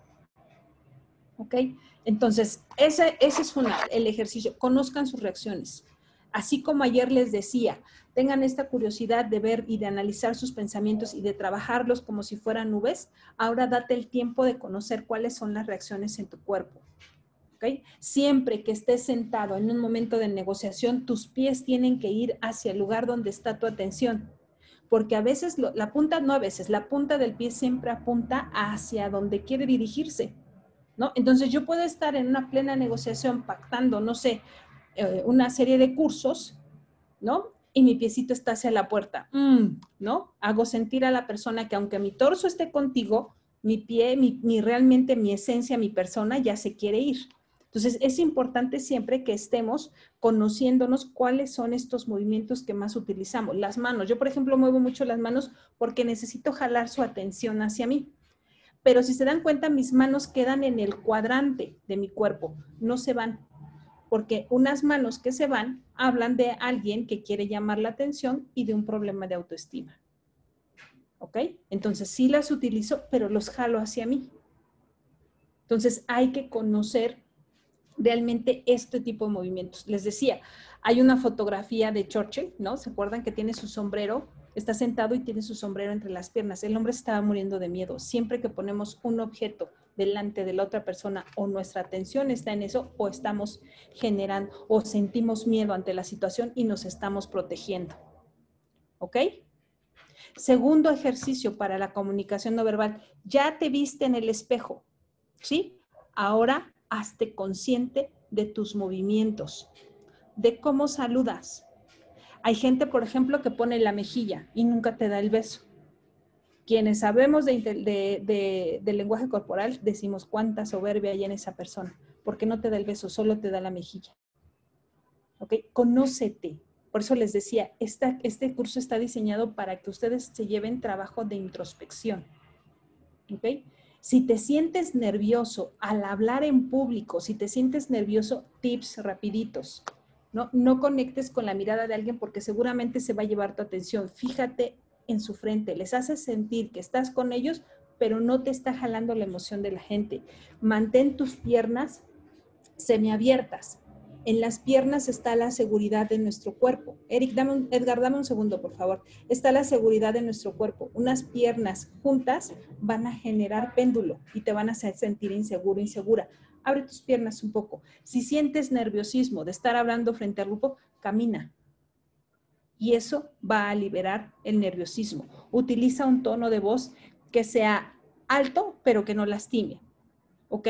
¿Ok? Entonces, ese es el ejercicio. Conozcan sus reacciones. Así como ayer les decía, tengan esta curiosidad de ver y de analizar sus pensamientos y de trabajarlos como si fueran nubes, ahora date el tiempo de conocer cuáles son las reacciones en tu cuerpo. ¿Ok? Siempre que estés sentado en un momento de negociación, tus pies tienen que ir hacia el lugar donde está tu atención. Porque a veces, la punta del pie siempre apunta hacia donde quiere dirigirse, ¿no? Entonces yo puedo estar en una plena negociación pactando, no sé, una serie de cursos, ¿no? Y mi piecito está hacia la puerta, ¿no? Hago sentir a la persona que aunque mi torso esté contigo, mi pie, realmente mi esencia, mi persona ya se quiere ir. Entonces es importante siempre que estemos conociéndonos cuáles son estos movimientos que más utilizamos. Las manos, yo por ejemplo muevo mucho las manos porque necesito jalar su atención hacia mí. Pero si se dan cuenta, mis manos quedan en el cuadrante de mi cuerpo, no se van. Porque unas manos que se van hablan de alguien que quiere llamar la atención y de un problema de autoestima. ¿Ok? Entonces sí las utilizo, pero los jalo hacia mí. Entonces hay que conocer realmente este tipo de movimientos. Les decía, hay una fotografía de Churchill, ¿no? ¿Se acuerdan que tiene su sombrero? Está sentado y tiene su sombrero entre las piernas. El hombre estaba muriendo de miedo. Siempre que ponemos un objeto delante de la otra persona o nuestra atención está en eso, o estamos generando o sentimos miedo ante la situación y nos estamos protegiendo. ¿Ok? Segundo ejercicio para la comunicación no verbal. Ya te viste en el espejo, ¿sí? Ahora hazte consciente de tus movimientos, de cómo saludas. Hay gente, por ejemplo, que pone la mejilla y nunca te da el beso. Quienes sabemos de lenguaje corporal, decimos cuánta soberbia hay en esa persona, porque no te da el beso, solo te da la mejilla. ¿Ok? Conócete. Por eso les decía, este curso está diseñado para que ustedes se lleven trabajo de introspección. ¿Ok? Si te sientes nervioso al hablar en público, si te sientes nervioso, tips rapiditos. No conectes con la mirada de alguien porque seguramente se va a llevar tu atención. Fíjate en su frente, les haces sentir que estás con ellos, pero no te está jalando la emoción de la gente. Mantén tus piernas semiabiertas. En las piernas está la seguridad de nuestro cuerpo. Edgar, dame un segundo, por favor. Está la seguridad de nuestro cuerpo. Unas piernas juntas van a generar péndulo y te van a hacer sentir inseguro, insegura. Abre tus piernas un poco. Si sientes nerviosismo de estar hablando frente al grupo, camina. Y eso va a liberar el nerviosismo. Utiliza un tono de voz que sea alto, pero que no lastime. ¿Ok?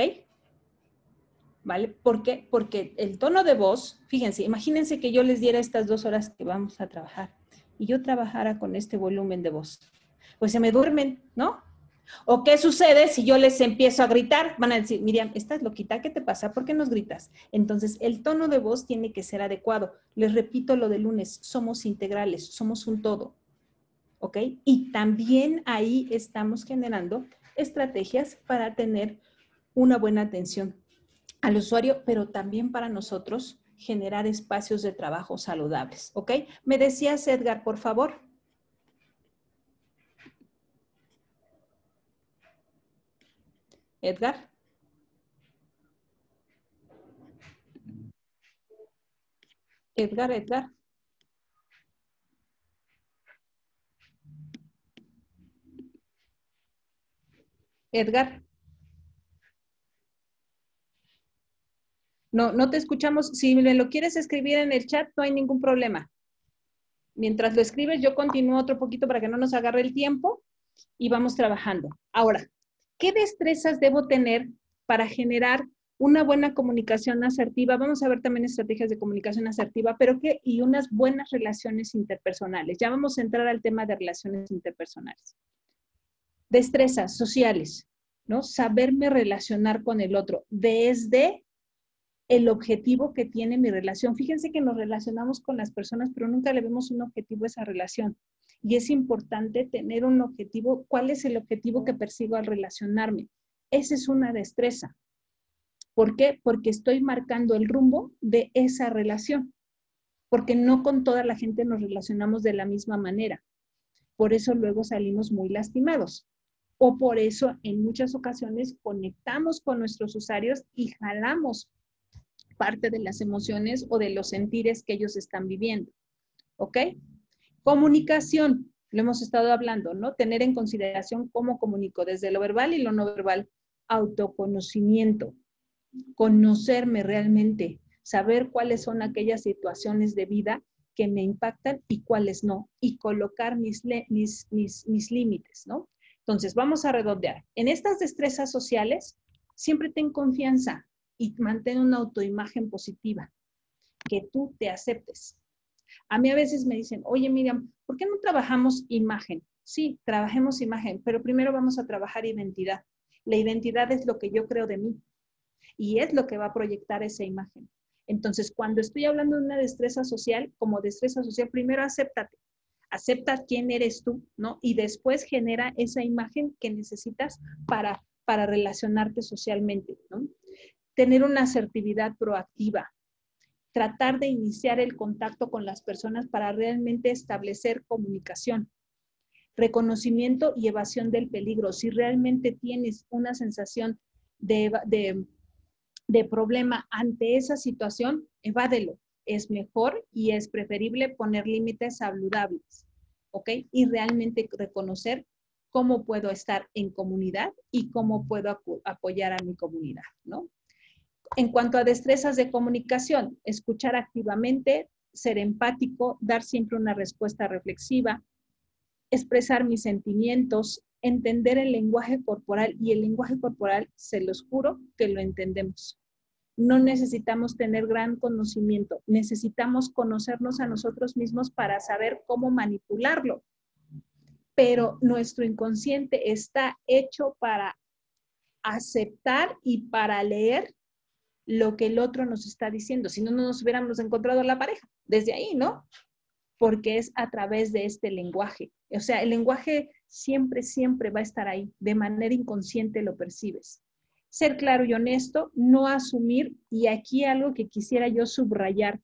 ¿Vale? ¿Por qué? Porque el tono de voz, fíjense, imagínense que yo les diera estas 2 horas que vamos a trabajar y yo trabajara con este volumen de voz. Pues se me duermen, ¿no? ¿O qué sucede si yo les empiezo a gritar? Van a decir, Miriam, estás loquita, ¿qué te pasa? ¿Por qué nos gritas? Entonces, el tono de voz tiene que ser adecuado. Les repito lo de lunes, somos integrales, somos un todo, ¿ok? Y también ahí estamos generando estrategias para tener una buena atención al usuario, pero también para nosotros generar espacios de trabajo saludables, ¿ok? Me decías, Edgar, por favor. Edgar. Edgar. Edgar. No te escuchamos. Si me lo quieres escribir en el chat, no hay ningún problema. Mientras lo escribes, yo continúo otro poquito para que no nos agarre el tiempo y vamos trabajando. Ahora, ¿qué destrezas debo tener para generar una buena comunicación asertiva, vamos a ver también estrategias de comunicación asertiva, y unas buenas relaciones interpersonales. Ya vamos a entrar al tema de relaciones interpersonales. Destrezas sociales, ¿no? Saberme relacionar con el otro desde el objetivo que tiene mi relación. Fíjense que nos relacionamos con las personas, pero nunca le vemos un objetivo a esa relación. Y es importante tener un objetivo. ¿Cuál es el objetivo que persigo al relacionarme? Esa es una destreza. ¿Por qué? Porque estoy marcando el rumbo de esa relación. Porque no con toda la gente nos relacionamos de la misma manera. Por eso luego salimos muy lastimados. O por eso en muchas ocasiones conectamos con nuestros usuarios y jalamos parte de las emociones o de los sentires que ellos están viviendo. ¿Ok? Comunicación, lo hemos estado hablando, ¿no? Tener en consideración cómo comunico, desde lo verbal y lo no verbal. Autoconocimiento, conocerme realmente, saber cuáles son aquellas situaciones de vida que me impactan y cuáles no, y colocar mis límites, ¿no? Entonces, vamos a redondear. En estas destrezas sociales, siempre ten confianza y mantén una autoimagen positiva, que tú te aceptes. A mí a veces me dicen, oye Miriam, ¿por qué no trabajamos imagen? Sí, trabajemos imagen, pero primero vamos a trabajar identidad. La identidad es lo que yo creo de mí y es lo que va a proyectar esa imagen. Entonces, cuando estoy hablando de una destreza social, como destreza social, primero acéptate. Acepta quién eres tú, ¿no? Y después genera esa imagen que necesitas para relacionarte socialmente, ¿no? Tener una asertividad proactiva. Tratar de iniciar el contacto con las personas para realmente establecer comunicación. Reconocimiento y evasión del peligro. Si realmente tienes una sensación de problema ante esa situación, evádelo. Es mejor y es preferible poner límites saludables, ¿ok? Y realmente reconocer cómo puedo estar en comunidad y cómo puedo apoyar a mi comunidad, ¿no? En cuanto a destrezas de comunicación, escuchar activamente, ser empático, dar siempre una respuesta reflexiva, expresar mis sentimientos, entender el lenguaje corporal, y el lenguaje corporal, se los juro que lo entendemos. No necesitamos tener gran conocimiento, necesitamos conocernos a nosotros mismos para saber cómo manipularlo. Pero nuestro inconsciente está hecho para aceptar y para leer lo que el otro nos está diciendo. Si no, no nos hubiéramos encontrado a la pareja. Desde ahí, ¿no? Porque es a través de este lenguaje. O sea, el lenguaje siempre, siempre va a estar ahí. De manera inconsciente lo percibes. Ser claro y honesto, no asumir, y aquí algo que quisiera yo subrayar,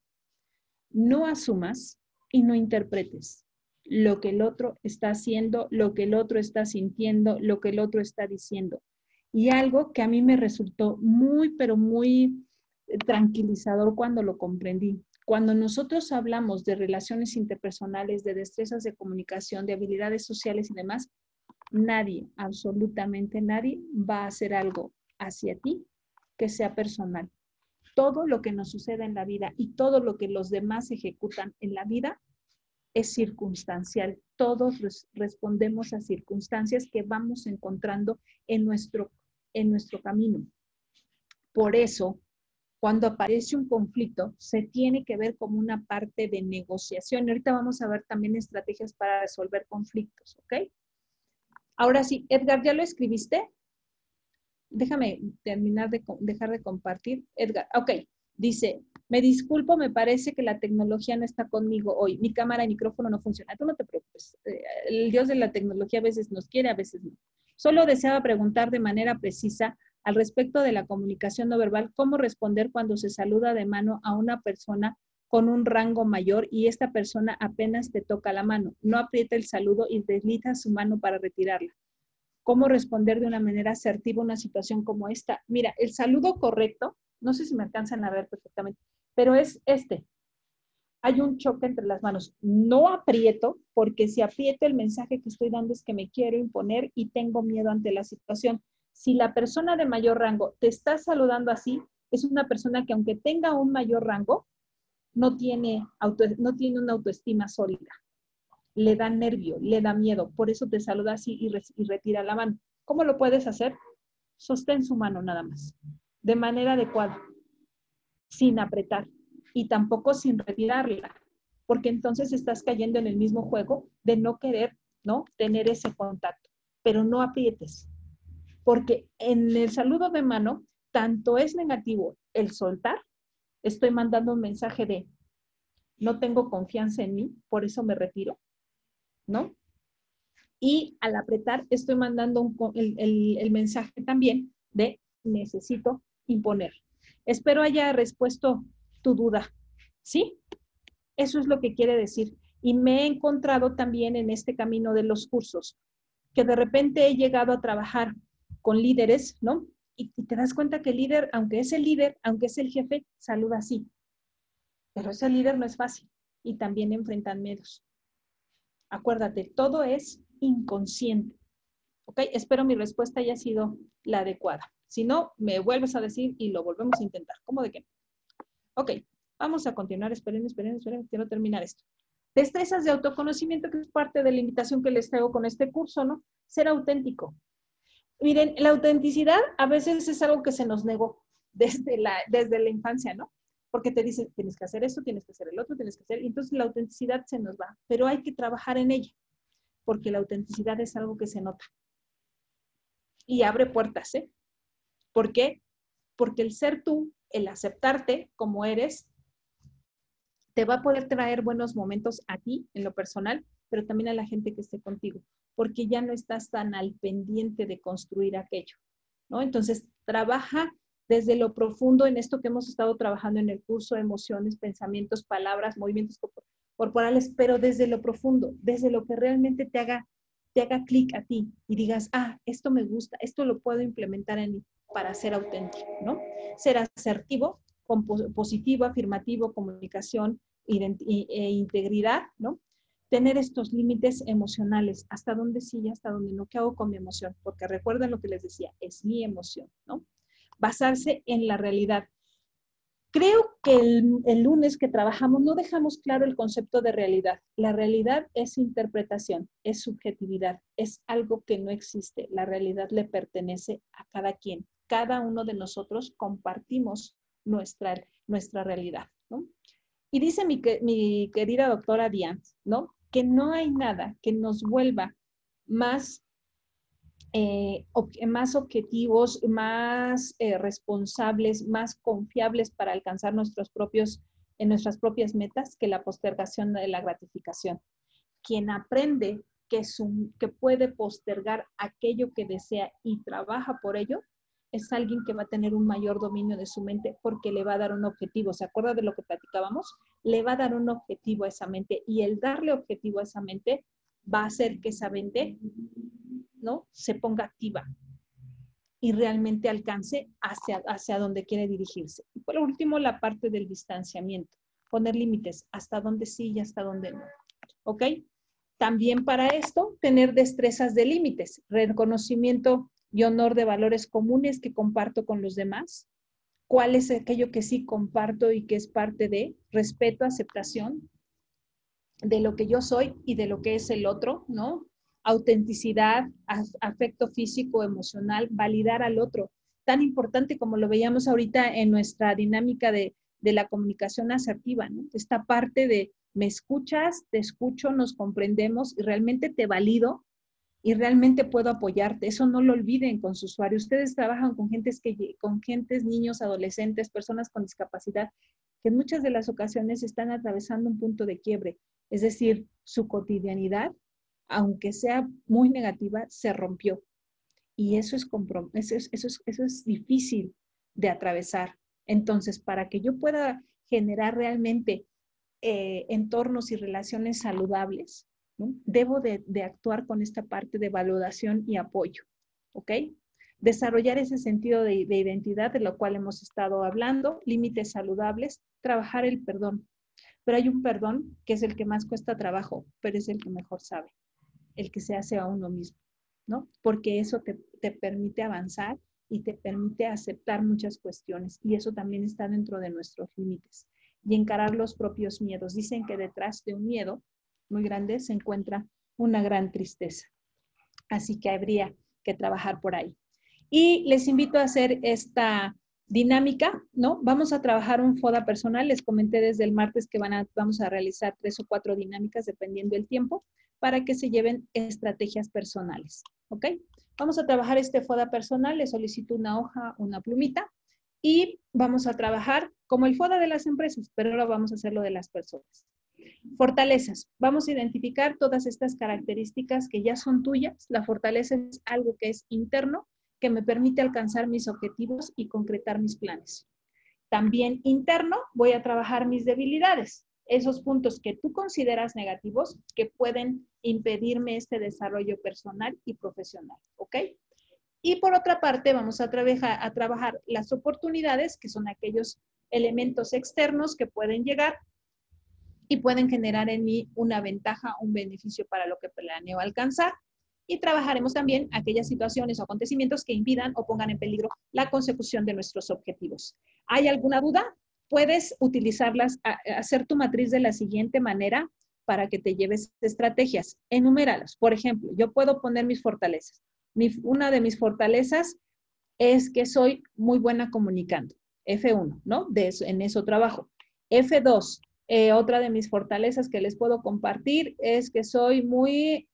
no asumas y no interpretes lo que el otro está haciendo, lo que el otro está sintiendo, lo que el otro está diciendo. Y algo que a mí me resultó muy, pero muy tranquilizador cuando lo comprendí. Cuando nosotros hablamos de relaciones interpersonales, de destrezas de comunicación, de habilidades sociales y demás, nadie, absolutamente nadie, va a hacer algo hacia ti que sea personal. Todo lo que nos sucede en la vida y todo lo que los demás ejecutan en la vida es circunstancial. Todos respondemos a circunstancias que vamos encontrando en nuestro camino. Por eso, cuando aparece un conflicto, se tiene que ver como una parte de negociación. Y ahorita vamos a ver también estrategias para resolver conflictos, ¿ok? Ahora sí, Edgar, ¿ya lo escribiste? Déjame dejar de compartir. Edgar, ok, dice, me disculpo, me parece que la tecnología no está conmigo hoy. Mi cámara y micrófono no funcionan. Tú no te preocupes. El Dios de la tecnología a veces nos quiere, a veces no. Solo deseaba preguntar de manera precisa al respecto de la comunicación no verbal, cómo responder cuando se saluda de mano a una persona con un rango mayor y esta persona apenas te toca la mano. No aprieta el saludo y desliza su mano para retirarla. ¿Cómo responder de una manera asertiva a una situación como esta? Mira, el saludo correcto, no sé si me alcanzan a ver perfectamente, pero es este. Hay un choque entre las manos. No aprieto, porque si aprieto el mensaje que estoy dando es que me quiero imponer y tengo miedo ante la situación. Si la persona de mayor rango te está saludando así, es una persona que aunque tenga un mayor rango, no tiene una autoestima sólida. Le da nervio, le da miedo. Por eso te saluda así y retira la mano. ¿Cómo lo puedes hacer? Sostén su mano nada más. de manera adecuada, sin apretar y tampoco sin retirarla, porque entonces estás cayendo en el mismo juego de no querer, ¿no?, tener ese contacto, pero no aprietes, porque en el saludo de mano, tanto es negativo el soltar, estoy mandando un mensaje de no tengo confianza en mí, por eso me retiro, ¿no? Y al apretar estoy mandando el mensaje también de necesito imponer. Espero haya respuesto tu duda, ¿sí? Eso es lo que quiere decir. Y me he encontrado también en este camino de los cursos, que de repente he llegado a trabajar con líderes, ¿no? Y te das cuenta que el líder, aunque es el jefe, saluda así. Pero ese líder no es fácil y también enfrentan miedos. Acuérdate, todo es inconsciente. ¿Ok? Espero mi respuesta haya sido la adecuada. Si no, me vuelves a decir y lo volvemos a intentar. ¿Cómo de qué? Ok, vamos a continuar. Esperen, quiero terminar esto. Destrezas de autoconocimiento, que es parte de la invitación que les traigo con este curso, ¿no? Ser auténtico. Miren, la autenticidad a veces es algo que se nos negó desde la infancia, ¿no? Porque te dicen, tienes que hacer esto, tienes que hacer el otro, tienes que hacer... Y entonces la autenticidad se nos va, pero hay que trabajar en ella, porque la autenticidad es algo que se nota. Y abre puertas, ¿eh? ¿Por qué? Porque el ser tú, el aceptarte como eres, te va a poder traer buenos momentos a ti, en lo personal, pero también a la gente que esté contigo, porque ya no estás tan al pendiente de construir aquello, ¿no? Entonces, trabaja desde lo profundo en esto que hemos estado trabajando en el curso, emociones, pensamientos, palabras, movimientos corporales, pero desde lo profundo, desde lo que realmente te haga clic a ti y digas, ah, esto me gusta, esto lo puedo implementar en mí para ser auténtico, ¿no? Ser asertivo, positivo, afirmativo, comunicación e integridad, ¿no? Tener estos límites emocionales, hasta dónde sí y hasta dónde no, ¿qué hago con mi emoción? Porque recuerden lo que les decía, es mi emoción, ¿no? Basarse en la realidad. Creo que el lunes que trabajamos no dejamos claro el concepto de realidad. La realidad es interpretación, es subjetividad, es algo que no existe. La realidad le pertenece a cada quien. Cada uno de nosotros compartimos nuestra realidad, ¿no? Y dice mi querida doctora Diane, ¿no?, que no hay nada que nos vuelva más objetivos, más responsables, más confiables para alcanzar nuestras propias metas que la postergación de la gratificación. Quien aprende que puede postergar aquello que desea y trabaja por ello, es alguien que va a tener un mayor dominio de su mente porque le va a dar un objetivo. ¿Se acuerda de lo que platicábamos? Le va a dar un objetivo a esa mente y el darle objetivo a esa mente va a hacer que esa mente, ¿no?, se ponga activa y realmente alcance hacia donde quiere dirigirse. Y por último, la parte del distanciamiento. Poner límites, hasta dónde sí y hasta dónde no. ¿Ok? También para esto, tener destrezas de límites, reconocimiento y honor de valores comunes que comparto con los demás. ¿Cuál es aquello que sí comparto y que es parte de respeto, aceptación de lo que yo soy y de lo que es el otro, ¿no? Autenticidad, afecto físico, emocional, validar al otro. Tan importante como lo veíamos ahorita en nuestra dinámica de la comunicación asertiva, ¿no? Esta parte de me escuchas, te escucho, nos comprendemos y realmente te valido y realmente puedo apoyarte. Eso no lo olviden con su usuario. Ustedes trabajan con gentes, niños, adolescentes, personas con discapacidad, que en muchas de las ocasiones están atravesando un punto de quiebre. Es decir, su cotidianidad, aunque sea muy negativa, se rompió. Y eso es difícil de atravesar. Entonces, para que yo pueda generar realmente entornos y relaciones saludables, ¿no?, debo de actuar con esta parte de valoración y apoyo. ¿Ok? Desarrollar ese sentido de identidad de lo cual hemos estado hablando, límites saludables, trabajar el perdón. Pero hay un perdón que es el que más cuesta trabajo, pero es el que mejor sabe, el que se hace a uno mismo, ¿no? Porque eso te permite avanzar y te permite aceptar muchas cuestiones y eso también está dentro de nuestros límites. Y encarar los propios miedos. Dicen que detrás de un miedo muy grande se encuentra una gran tristeza. Así que habría que trabajar por ahí. Y les invito a hacer esta Dinámica, ¿no? Vamos a trabajar un FODA personal. Les comenté desde el martes que vamos a realizar 3 o 4 dinámicas dependiendo del tiempo para que se lleven estrategias personales, ¿ok? Vamos a trabajar este FODA personal. Les solicito una hoja, una plumita y vamos a trabajar como el FODA de las empresas, pero ahora vamos a hacerlo de las personas. Fortalezas. Vamos a identificar todas estas características que ya son tuyas. La fortaleza es algo que es interno, que me permite alcanzar mis objetivos y concretar mis planes. También interno, voy a trabajar mis debilidades, esos puntos que tú consideras negativos que pueden impedirme este desarrollo personal y profesional, ¿ok? Y por otra parte, vamos a trabajar las oportunidades, que son aquellos elementos externos que pueden llegar y pueden generar en mí una ventaja, un beneficio para lo que planeo alcanzar. Y trabajaremos también aquellas situaciones o acontecimientos que impidan o pongan en peligro la consecución de nuestros objetivos. ¿Hay alguna duda? Puedes utilizarlas, hacer tu matriz de la siguiente manera para que te lleves estrategias. Enuméralas. Por ejemplo, yo puedo poner mis fortalezas. Una de mis fortalezas es que soy muy buena comunicando. F1, ¿no? En eso trabajo. F2, otra de mis fortalezas que les puedo compartir es que soy muy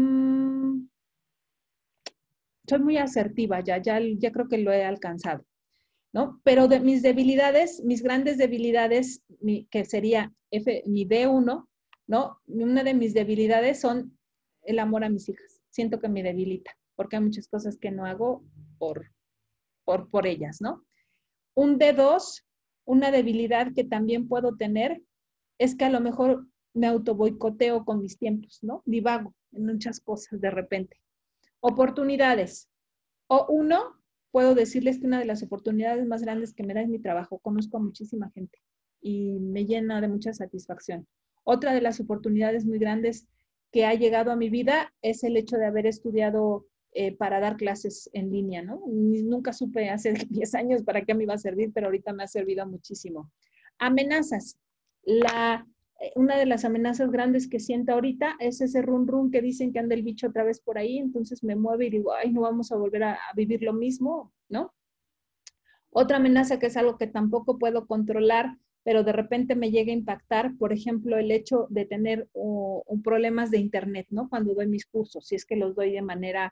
asertiva, ya creo que lo he alcanzado, ¿no? Pero de mis debilidades, mis grandes debilidades, que sería mi D1, ¿no? Una de mis debilidades son el amor a mis hijas. Siento que me debilita, porque hay muchas cosas que no hago por ellas, ¿no? Un D2, una debilidad que también puedo tener, es que a lo mejor me autoboicoteo con mis tiempos, ¿no? Divago en muchas cosas de repente. Oportunidades. O uno, puedo decirles que una de las oportunidades más grandes que me da es mi trabajo. Conozco a muchísima gente y me llena de mucha satisfacción. Otra de las oportunidades muy grandes que ha llegado a mi vida es el hecho de haber estudiado para dar clases en línea, ¿no? Nunca supe hace 10 años para qué me iba a servir, pero ahorita me ha servido muchísimo. Amenazas. Una de las amenazas grandes que siento ahorita es ese run run que dicen que anda el bicho otra vez por ahí, entonces me mueve y digo, ay, no vamos a volver a vivir lo mismo, ¿no? Otra amenaza que es algo que tampoco puedo controlar, pero de repente me llega a impactar, por ejemplo, el hecho de tener problemas de internet, ¿no? Cuando doy mis cursos, si es que los doy de manera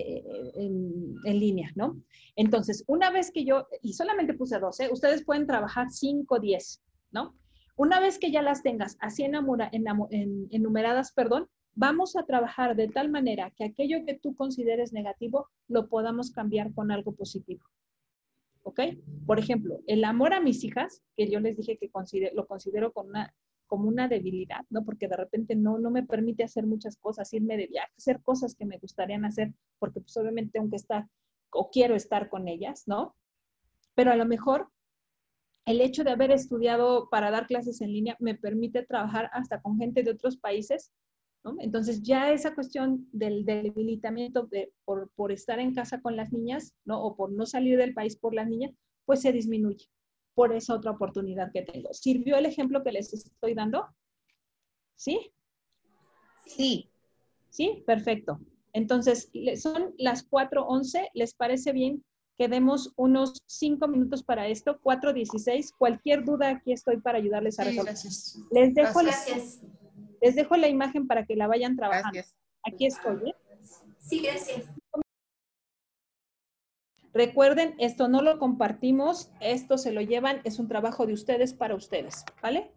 en línea, ¿no? Entonces, una vez que y solamente puse 2, ustedes pueden trabajar 5, 10, ¿no? Una vez que ya las tengas así enumeradas, vamos a trabajar de tal manera que aquello que tú consideres negativo lo podamos cambiar con algo positivo. ¿Ok? Por ejemplo, el amor a mis hijas, que yo les dije que lo considero como una debilidad, ¿no? Porque de repente no me permite hacer muchas cosas, irme de viaje, hacer cosas que me gustarían hacer, porque pues obviamente tengo que estar o quiero estar con ellas, ¿no? Pero a lo mejor el hecho de haber estudiado para dar clases en línea me permite trabajar hasta con gente de otros países, ¿no? Entonces ya esa cuestión del debilitamiento por estar en casa con las niñas, ¿no? O por no salir del país por las niñas, pues se disminuye por esa otra oportunidad que tengo. ¿Sirvió el ejemplo que les estoy dando? ¿Sí? Sí. ¿Sí? Perfecto. Entonces, son las 4:11. ¿Les parece bien que demos unos 5 minutos para esto? 4:16. Cualquier duda, aquí estoy para ayudarles a resolver. Gracias. Les dejo la imagen para que la vayan trabajando. Gracias. Aquí estoy, ¿eh? Sí, gracias. Recuerden, esto no lo compartimos, esto se lo llevan, es un trabajo de ustedes para ustedes, ¿vale?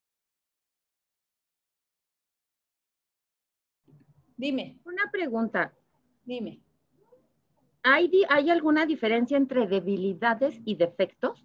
Dime. Una pregunta. Dime. ¿Hay alguna diferencia entre debilidades y defectos?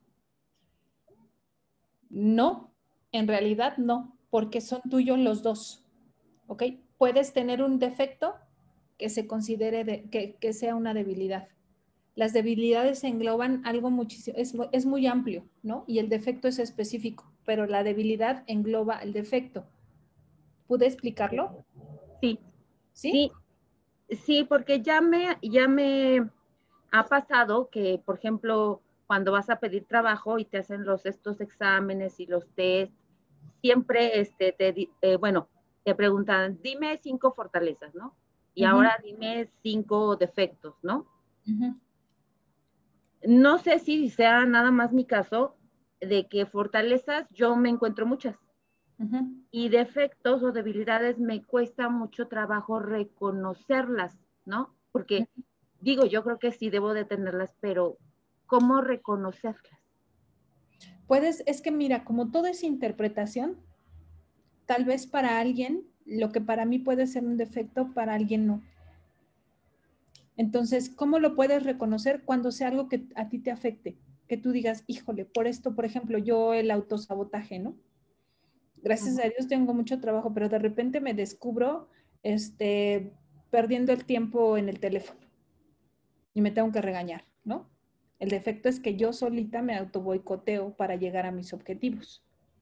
No, en realidad no, porque son tuyos los dos, ¿ok? Puedes tener un defecto que se considere que sea una debilidad. Las debilidades engloban algo muchísimo, es muy amplio, ¿no? Y el defecto es específico, pero la debilidad engloba el defecto. ¿Pude explicarlo? Sí. ¿Sí? Sí, porque ya me ha pasado que, por ejemplo, cuando vas a pedir trabajo y te hacen estos exámenes y los test, siempre te preguntan, dime 5 fortalezas, ¿no? Y ahora dime 5 defectos, ¿no? No sé si sea nada más mi caso, de que fortalezas yo me encuentro muchas. Y defectos o debilidades me cuesta mucho trabajo reconocerlas, ¿no? Porque digo, yo creo que sí debo de tenerlas, pero ¿cómo reconocerlas? Es que mira, como todo es interpretación, tal vez para alguien, lo que para mí puede ser un defecto, para alguien no. Entonces, ¿cómo lo puedes reconocer cuando sea algo que a ti te afecte? Que tú digas, híjole, por esto, por ejemplo, yo el autosabotaje, ¿no? Gracias a Dios tengo mucho trabajo, pero de repente me descubro perdiendo el tiempo en el teléfono y me tengo que regañar, ¿no? El defecto es que yo solita me autoboicoteo para llegar a mis objetivos.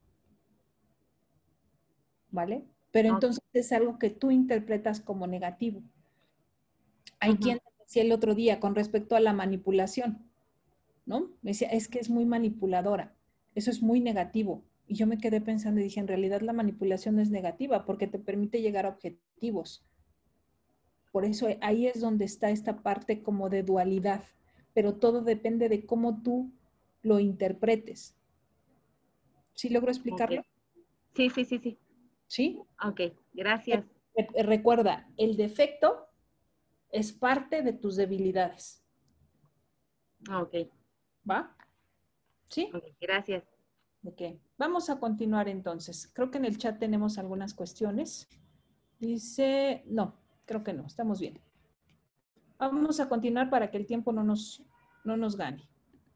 ¿Vale? Pero entonces es algo que tú interpretas como negativo. Hay quien decía el otro día con respecto a la manipulación, ¿no? Me decía, es que es muy manipuladora, eso es muy negativo. Y yo me quedé pensando y dije, en realidad la manipulación es negativa porque te permite llegar a objetivos. Por eso ahí es donde está esta parte como de dualidad, pero todo depende de cómo tú lo interpretes. ¿Sí logro explicarlo? Sí, sí, sí, sí. ¿Sí? Ok, gracias. Recuerda, el defecto es parte de tus debilidades. Ok. ¿Va? ¿Sí? Ok, gracias. Ok. Vamos a continuar entonces. Creo que en el chat tenemos algunas cuestiones. Dice, no, creo que no, estamos bien. Vamos a continuar para que el tiempo no nos gane.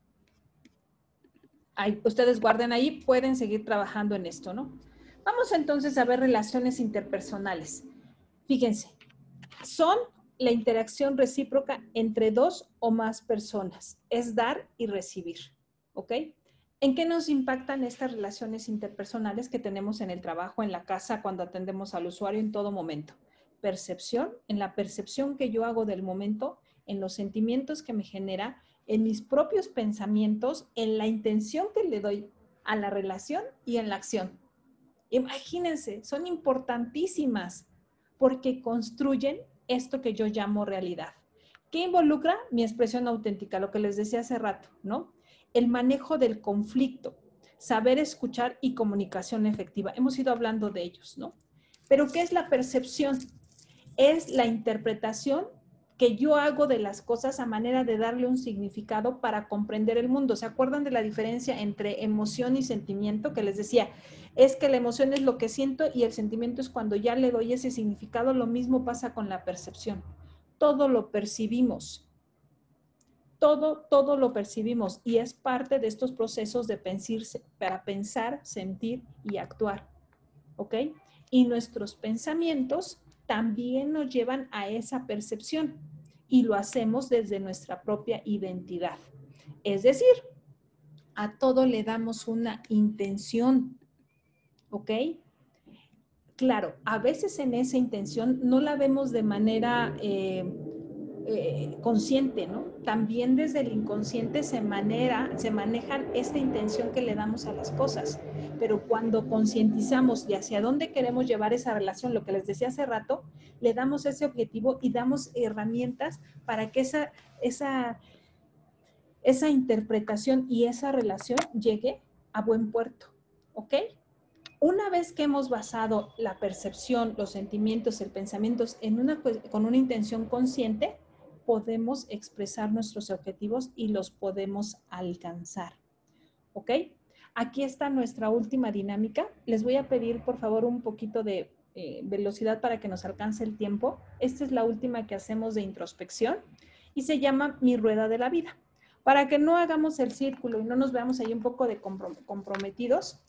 Ahí, ustedes guarden ahí, pueden seguir trabajando en esto, ¿no? Vamos entonces a ver relaciones interpersonales. Fíjense, son la interacción recíproca entre dos o más personas. Es dar y recibir, ¿ok? ¿En qué nos impactan estas relaciones interpersonales que tenemos en el trabajo, en la casa, cuando atendemos al usuario en todo momento? Percepción, en la percepción que yo hago del momento, en los sentimientos que me genera, en mis propios pensamientos, en la intención que le doy a la relación y en la acción. Imagínense, son importantísimas porque construyen esto que yo llamo realidad. ¿Qué involucra? Mi expresión auténtica, lo que les decía hace rato, ¿no? El manejo del conflicto, saber escuchar y comunicación efectiva. Hemos ido hablando de ellos, ¿no? Pero ¿qué es la percepción? Es la interpretación que yo hago de las cosas a manera de darle un significado para comprender el mundo. ¿Se acuerdan de la diferencia entre emoción y sentimiento? Que les decía, es que la emoción es lo que siento y el sentimiento es cuando ya le doy ese significado. Lo mismo pasa con la percepción. Todo lo percibimos. Todo lo percibimos y es parte de estos procesos de para pensar, sentir y actuar. ¿Ok? Y nuestros pensamientos también nos llevan a esa percepción y lo hacemos desde nuestra propia identidad. Es decir, a todo le damos una intención, ¿ok? Claro, a veces en esa intención no la vemos de manera consciente, ¿no? También desde el inconsciente se manejan esta intención que le damos a las cosas, pero cuando concientizamos de hacia dónde queremos llevar esa relación, lo que les decía hace rato, le damos ese objetivo y damos herramientas para que esa interpretación y esa relación llegue a buen puerto, ¿ok? Una vez que hemos basado la percepción, los sentimientos, el pensamiento con una intención consciente, podemos expresar nuestros objetivos y los podemos alcanzar. ¿Ok? Aquí está nuestra última dinámica. Les voy a pedir, por favor, un poquito de velocidad para que nos alcance el tiempo. Esta es la última que hacemos de introspección y se llama Mi Rueda de la Vida. Para que no hagamos el círculo y no nos veamos ahí un poco de comprometidos,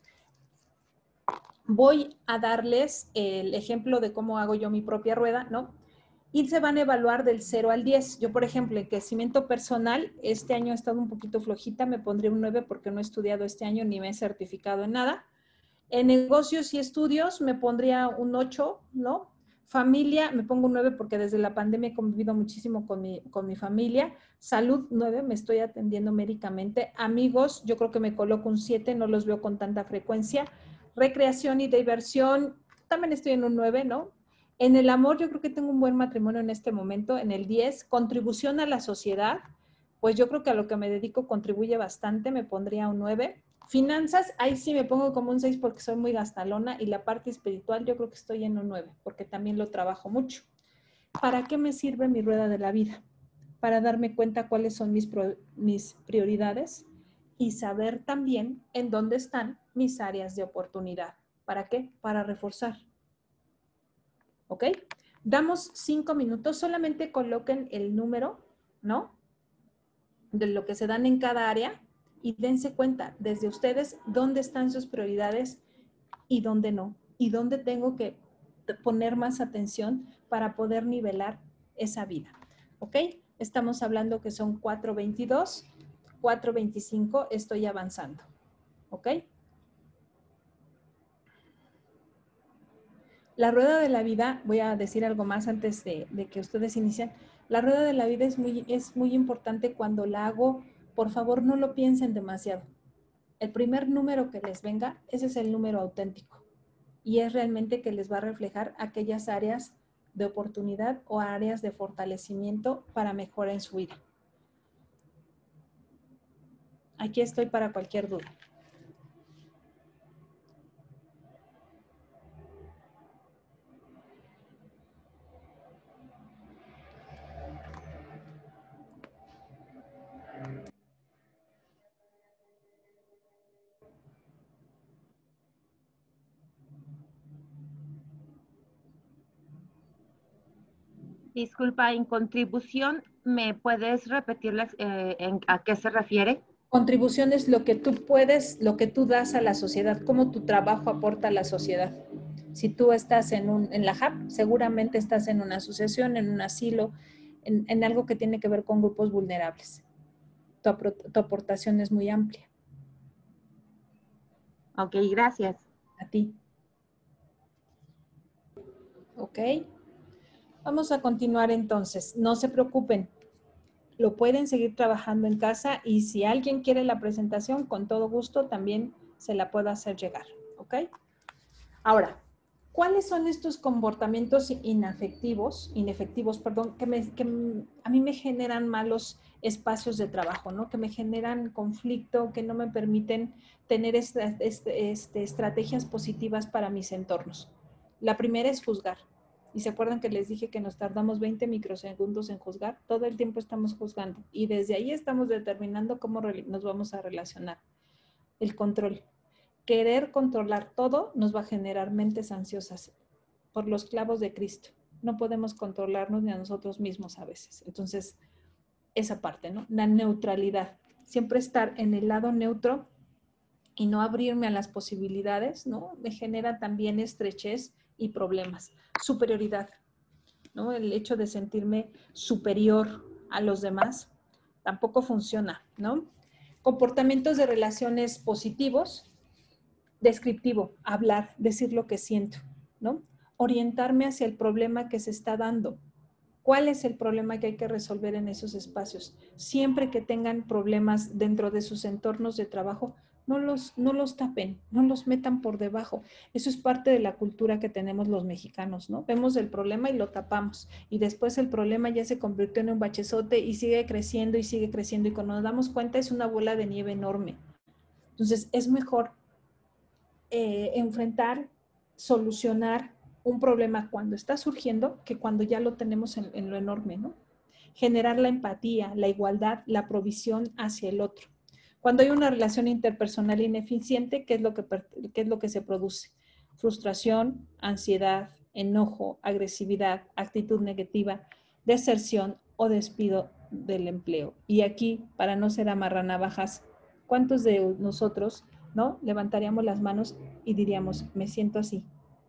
voy a darles el ejemplo de cómo hago yo mi propia rueda, ¿no? Y se van a evaluar del 0 al 10. Yo, por ejemplo, en crecimiento personal, este año he estado un poquito flojita, me pondría un 9 porque no he estudiado este año ni me he certificado en nada. En negocios y estudios me pondría un 8, ¿no? Familia, me pongo un 9 porque desde la pandemia he convivido muchísimo con mi familia. Salud, 9, me estoy atendiendo médicamente. Amigos, yo creo que me coloco un 7, no los veo con tanta frecuencia. Recreación y diversión, también estoy en un 9, ¿no? En el amor, yo creo que tengo un buen matrimonio en este momento, en el 10. Contribución a la sociedad, pues yo creo que a lo que me dedico contribuye bastante, me pondría un 9. Finanzas, ahí sí me pongo como un 6 porque soy muy gastalona, y la parte espiritual yo creo que estoy en un 9 porque también lo trabajo mucho. ¿Para qué me sirve mi rueda de la vida? Para darme cuenta cuáles son mis prioridades y saber también en dónde están mis áreas de oportunidad. ¿Para qué? Para reforzar. ¿Ok? Damos 5 minutos, solamente coloquen el número, ¿no? De lo que se dan en cada área y dense cuenta desde ustedes dónde están sus prioridades y dónde no. Y dónde tengo que poner más atención para poder nivelar esa vida. ¿Ok? Estamos hablando que son 4:22, 4:25, estoy avanzando. ¿Ok? La rueda de la vida, voy a decir algo más antes de que ustedes inicien. La rueda de la vida es muy importante cuando la hago. Por favor, no lo piensen demasiado. El primer número que les venga, ese es el número auténtico. Y es realmente que les va a reflejar aquellas áreas de oportunidad o áreas de fortalecimiento para mejorar en su vida. Aquí estoy para cualquier duda. Disculpa, en contribución, ¿me puedes repetir a qué se refiere? Contribución es lo que tú puedes, lo que tú das a la sociedad, cómo tu trabajo aporta a la sociedad. Si tú estás en la JAP, seguramente estás en una asociación, en un asilo, en algo que tiene que ver con grupos vulnerables. Tu aportación es muy amplia. Ok, gracias. A ti. Ok. Vamos a continuar entonces. No se preocupen. Lo pueden seguir trabajando en casa y si alguien quiere la presentación, con todo gusto también se la puedo hacer llegar. ¿Ok? Ahora, ¿cuáles son estos comportamientos inefectivos, que a mí me generan malos espacios de trabajo, ¿no? Que me generan conflicto, que no me permiten tener estrategias positivas para mis entornos? La primera es juzgar. ¿Y se acuerdan que les dije que nos tardamos 20 microsegundos en juzgar? Todo el tiempo estamos juzgando y desde ahí estamos determinando cómo nos vamos a relacionar. El control. Querer controlar todo nos va a generar mentes ansiosas por los clavos de Cristo. No podemos controlarnos ni a nosotros mismos a veces. Entonces, esa parte, ¿no? La neutralidad. Siempre estar en el lado neutro y no abrirme a las posibilidades, ¿no? Me genera también estrechez y problemas. Superioridad, ¿no? El hecho de sentirme superior a los demás tampoco funciona, ¿no? Comportamientos de relaciones positivos. Descriptivo, hablar, decir lo que siento, ¿no? Orientarme hacia el problema que se está dando. ¿Cuál es el problema que hay que resolver en esos espacios? Siempre que tengan problemas dentro de sus entornos de trabajo, no los tapen, no los metan por debajo. Eso es parte de la cultura que tenemos los mexicanos, ¿no? Vemos el problema y lo tapamos. Y después el problema ya se convirtió en un bachezote y sigue creciendo y sigue creciendo. Y cuando nos damos cuenta es una bola de nieve enorme. Entonces es mejor enfrentar, solucionar un problema cuando está surgiendo que cuando ya lo tenemos en lo enorme, ¿no? Generar la empatía, la igualdad, la provisión hacia el otro. Cuando hay una relación interpersonal ineficiente, ¿qué es lo que se produce? Frustración, ansiedad, enojo, agresividad, actitud negativa, deserción o despido del empleo. Y aquí, para no ser amarranavajas, ¿cuántos de nosotros, ¿no? Levantaríamos las manos y diríamos, me siento así?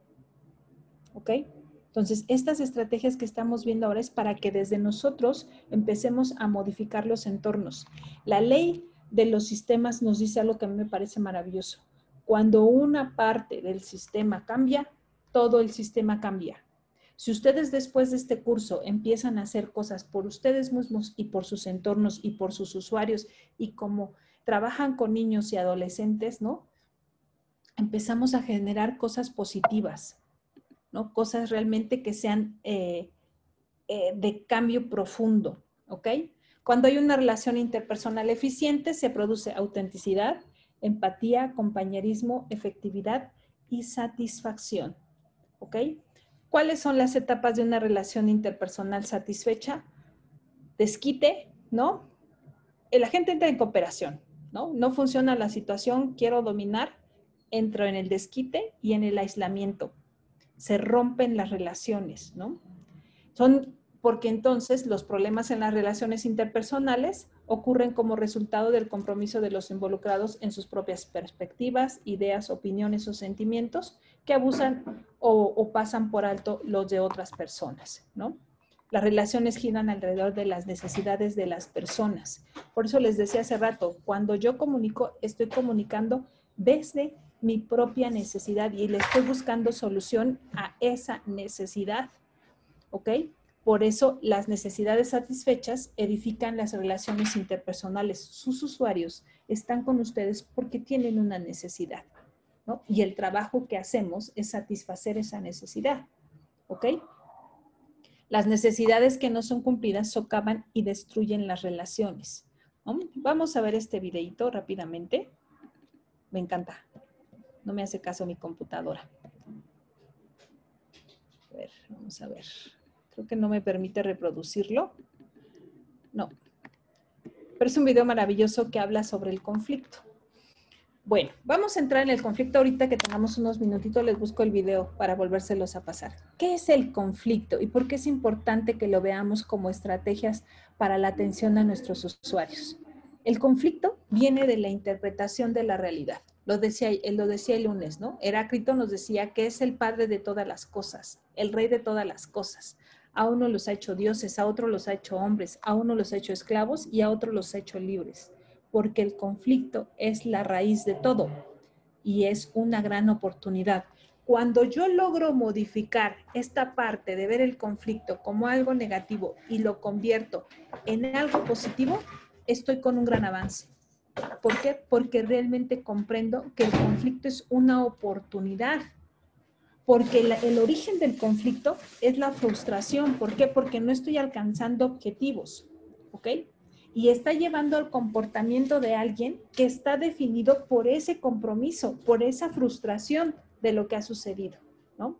¿Ok? Entonces, estas estrategias que estamos viendo ahora es para que desde nosotros empecemos a modificar los entornos. La ley de los sistemas nos dice algo que a mí me parece maravilloso. Cuando una parte del sistema cambia, todo el sistema cambia. Si ustedes después de este curso empiezan a hacer cosas por ustedes mismos y por sus entornos y por sus usuarios y como trabajan con niños y adolescentes, ¿no? Empezamos a generar cosas positivas, ¿no? Cosas realmente que sean de cambio profundo, ¿ok? Cuando hay una relación interpersonal eficiente, se produce autenticidad, empatía, compañerismo, efectividad y satisfacción. ¿Ok? ¿Cuáles son las etapas de una relación interpersonal satisfecha? Desquite, ¿no? La gente entra en cooperación, ¿no? No funciona la situación, quiero dominar, entro en el desquite y en el aislamiento. Se rompen las relaciones, ¿no? Son porque entonces los problemas en las relaciones interpersonales ocurren como resultado del compromiso de los involucrados en sus propias perspectivas, ideas, opiniones o sentimientos que abusan o pasan por alto los de otras personas, ¿no? Las relaciones giran alrededor de las necesidades de las personas. Por eso les decía hace rato, cuando yo comunico, estoy comunicando desde mi propia necesidad y le estoy buscando solución a esa necesidad, ¿ok? Por eso las necesidades satisfechas edifican las relaciones interpersonales. Sus usuarios están con ustedes porque tienen una necesidad, ¿no? Y el trabajo que hacemos es satisfacer esa necesidad, ¿ok? Las necesidades que no son cumplidas socavan y destruyen las relaciones, ¿no? Vamos a ver este videito rápidamente. Me encanta. No me hace caso mi computadora. A ver, vamos a ver. Creo que no me permite reproducirlo. No. Pero es un video maravilloso que habla sobre el conflicto. Bueno, vamos a entrar en el conflicto ahorita que tengamos unos minutitos. Les busco el video para volvérselos a pasar. ¿Qué es el conflicto y por qué es importante que lo veamos como estrategias para la atención a nuestros usuarios? El conflicto viene de la interpretación de la realidad. Lo decía el lunes, ¿no? Heráclito nos decía que es el padre de todas las cosas, el rey de todas las cosas. A uno los ha hecho dioses, a otro los ha hecho hombres, a uno los ha hecho esclavos y a otro los ha hecho libres. Porque el conflicto es la raíz de todo y es una gran oportunidad. Cuando yo logro modificar esta parte de ver el conflicto como algo negativo y lo convierto en algo positivo, estoy con un gran avance. ¿Por qué? Porque realmente comprendo que el conflicto es una oportunidad. Porque el origen del conflicto es la frustración. ¿Por qué? Porque no estoy alcanzando objetivos, ¿ok? Y está llevando al comportamiento de alguien que está definido por ese compromiso, por esa frustración de lo que ha sucedido, ¿no?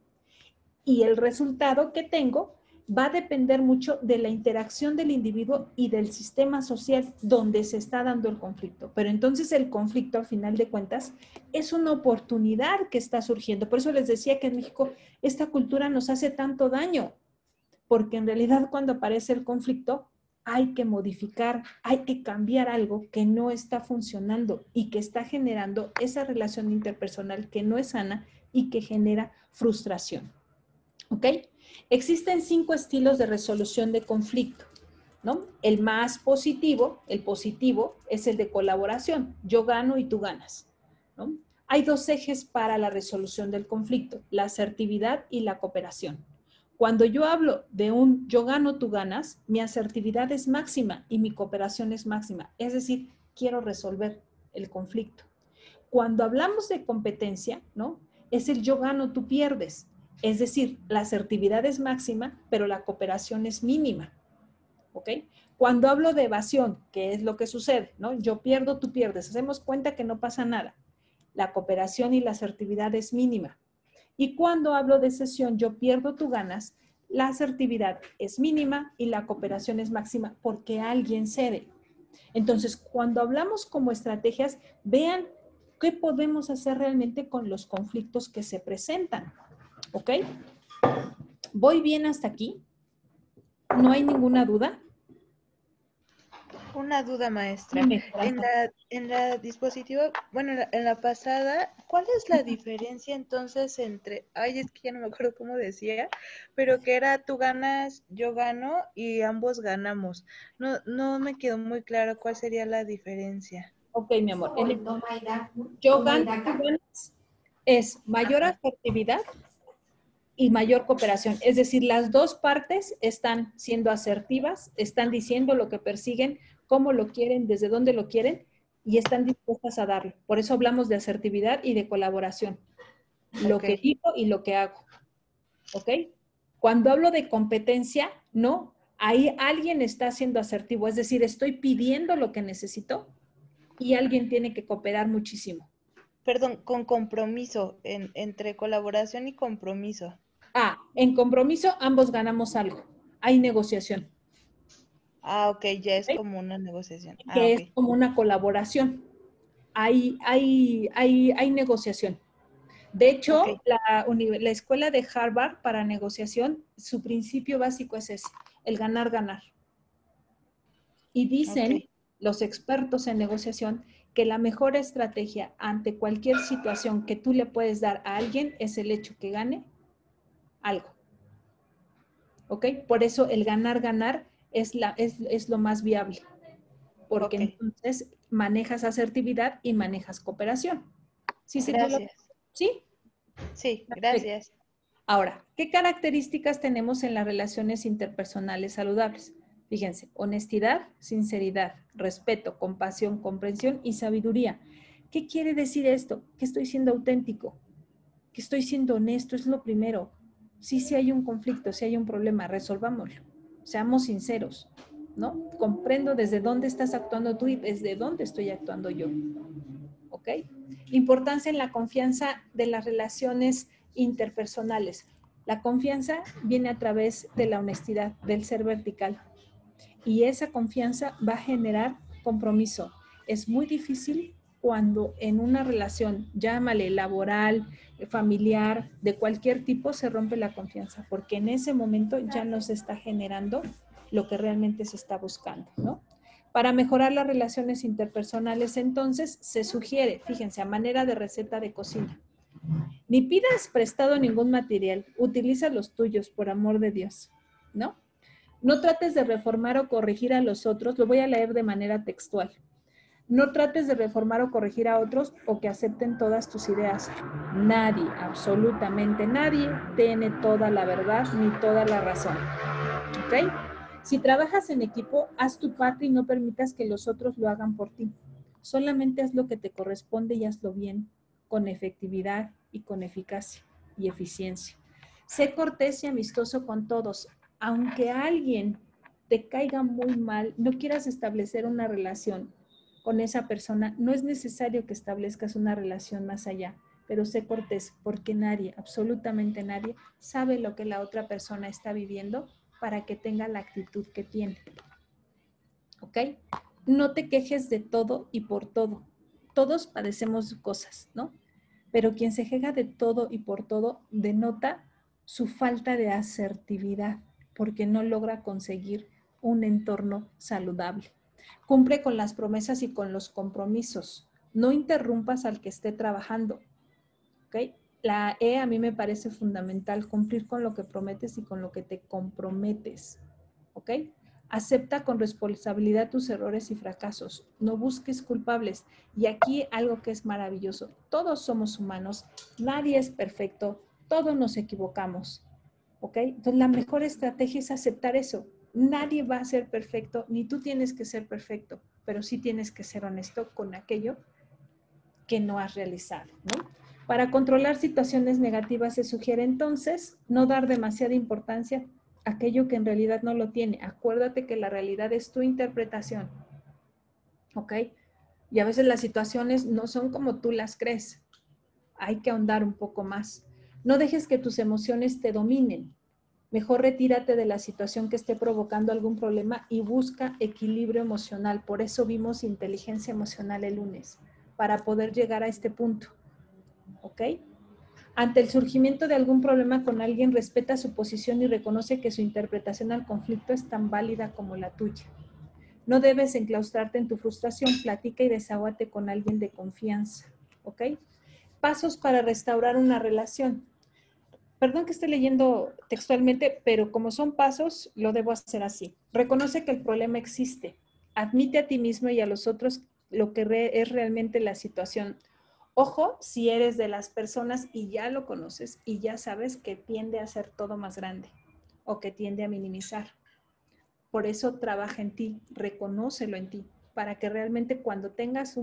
Y el resultado que tengo va a depender mucho de la interacción del individuo y del sistema social donde se está dando el conflicto. Pero entonces el conflicto, al final de cuentas, es una oportunidad que está surgiendo. Por eso les decía que en México esta cultura nos hace tanto daño, porque en realidad cuando aparece el conflicto hay que modificar, hay que cambiar algo que no está funcionando y que está generando esa relación interpersonal que no es sana y que genera frustración. ¿Ok? Existen 5 estilos de resolución de conflicto, ¿no? El más positivo, el positivo, es el de colaboración. Yo gano y tú ganas, ¿no? Hay 2 ejes para la resolución del conflicto, la asertividad y la cooperación. Cuando yo hablo de un yo gano, tú ganas, mi asertividad es máxima y mi cooperación es máxima. Es decir, quiero resolver el conflicto. Cuando hablamos de competencia, ¿no? Es el yo gano, tú pierdes. Es decir, la asertividad es máxima, pero la cooperación es mínima, ¿ok? Cuando hablo de evasión, ¿qué es lo que sucede? ¿No? Yo pierdo, tú pierdes. Hacemos cuenta que no pasa nada. La cooperación y la asertividad es mínima. Y cuando hablo de cesión, yo pierdo, tú ganas, la asertividad es mínima y la cooperación es máxima porque alguien cede. Entonces, cuando hablamos como estrategias, vean qué podemos hacer realmente con los conflictos que se presentan. ¿Ok? ¿Voy bien hasta aquí? ¿No hay ninguna duda? Una duda, maestra. En la dispositiva, bueno, en la pasada, ¿cuál es la diferencia entonces entre, ay, es que ya no me acuerdo cómo decía, pero que era tú ganas, yo gano y ambos ganamos? No me quedó muy claro cuál sería la diferencia. Ok, mi amor. Yo gano, tú ganas, es mayor asertividad y mayor cooperación. Es decir, las dos partes están siendo asertivas, están diciendo lo que persiguen, cómo lo quieren, desde dónde lo quieren y están dispuestas a darlo. Por eso hablamos de asertividad y de colaboración. Lo que digo y lo que hago. ¿Ok? Cuando hablo de competencia, no. Ahí alguien está siendo asertivo, es decir, estoy pidiendo lo que necesito y alguien tiene que cooperar muchísimo. Perdón, con compromiso, entre colaboración y compromiso. En compromiso ambos ganamos algo. Hay negociación. Ok, ya es como una negociación. Que es como una colaboración. Hay negociación. De hecho, la escuela de Harvard para negociación, su principio básico es ese, el ganar-ganar. Y dicen los expertos en negociación que la mejor estrategia ante cualquier situación que tú le puedes dar a alguien es el hecho que gane algo. ¿Ok? Por eso el ganar-ganar es lo más viable. Porque entonces manejas asertividad y manejas cooperación. ¿Sí? Gracias. ¿Sí? Sí, gracias. Ahora, ¿qué características tenemos en las relaciones interpersonales saludables? Fíjense, honestidad, sinceridad, respeto, compasión, comprensión y sabiduría. ¿Qué quiere decir esto? Que estoy siendo auténtico, que estoy siendo honesto, es lo primero. Sí, si hay un conflicto, si hay un problema, resolvámoslo. Seamos sinceros, ¿no? Comprendo desde dónde estás actuando tú y desde dónde estoy actuando yo. ¿Ok? Importancia en la confianza de las relaciones interpersonales. La confianza viene a través de la honestidad, del ser vertical. Y esa confianza va a generar compromiso. Es muy difícil cuando en una relación, llámale laboral, familiar, de cualquier tipo, se rompe la confianza, porque en ese momento ya no se está generando lo que realmente se está buscando, ¿no? Para mejorar las relaciones interpersonales, entonces, se sugiere, fíjense, a manera de receta de cocina, ni pidas prestado ningún material, utiliza los tuyos, por amor de Dios, ¿no? No trates de reformar o corregir a los otros, lo voy a leer de manera textual. No trates de reformar o corregir a otros o que acepten todas tus ideas. Nadie, absolutamente nadie, tiene toda la verdad ni toda la razón. ¿Ok? Si trabajas en equipo, haz tu parte y no permitas que los otros lo hagan por ti. Solamente haz lo que te corresponde y hazlo bien, con efectividad y con eficacia y eficiencia. Sé cortés y amistoso con todos. Aunque alguien te caiga muy mal, no quieras establecer una relación con esa persona, no es necesario que establezcas una relación más allá, pero sé cortés porque nadie, absolutamente nadie, sabe lo que la otra persona está viviendo para que tenga la actitud que tiene. ¿Ok? No te quejes de todo y por todo. Todos padecemos cosas, ¿no? Pero quien se queja de todo y por todo denota su falta de asertividad, porque no logra conseguir un entorno saludable. Cumple con las promesas y con los compromisos. No interrumpas al que esté trabajando. ¿Ok? La E a mí me parece fundamental, cumplir con lo que prometes y con lo que te comprometes. ¿Ok? Acepta con responsabilidad tus errores y fracasos. No busques culpables. Y aquí algo que es maravilloso. Todos somos humanos. Nadie es perfecto. Todos nos equivocamos. ¿Ok? Entonces, la mejor estrategia es aceptar eso. Nadie va a ser perfecto, ni tú tienes que ser perfecto, pero sí tienes que ser honesto con aquello que no has realizado, ¿no? Para controlar situaciones negativas se sugiere entonces no dar demasiada importancia a aquello que en realidad no lo tiene. Acuérdate que la realidad es tu interpretación, ¿ok? Y a veces las situaciones no son como tú las crees. Hay que ahondar un poco más. No dejes que tus emociones te dominen. Mejor retírate de la situación que esté provocando algún problema y busca equilibrio emocional. Por eso vimos inteligencia emocional el lunes, para poder llegar a este punto. ¿Ok? Ante el surgimiento de algún problema con alguien, respeta su posición y reconoce que su interpretación al conflicto es tan válida como la tuya. No debes enclaustrarte en tu frustración, platica y desahógate con alguien de confianza. ¿Ok? Pasos para restaurar una relación. Perdón que esté leyendo textualmente, pero como son pasos, lo debo hacer así. Reconoce que el problema existe. Admite a ti mismo y a los otros lo que es realmente la situación. Ojo, si eres de las personas y ya lo conoces y ya sabes que tiende a hacer todo más grande o que tiende a minimizar. Por eso trabaja en ti, reconócelo en ti, para que realmente cuando tengas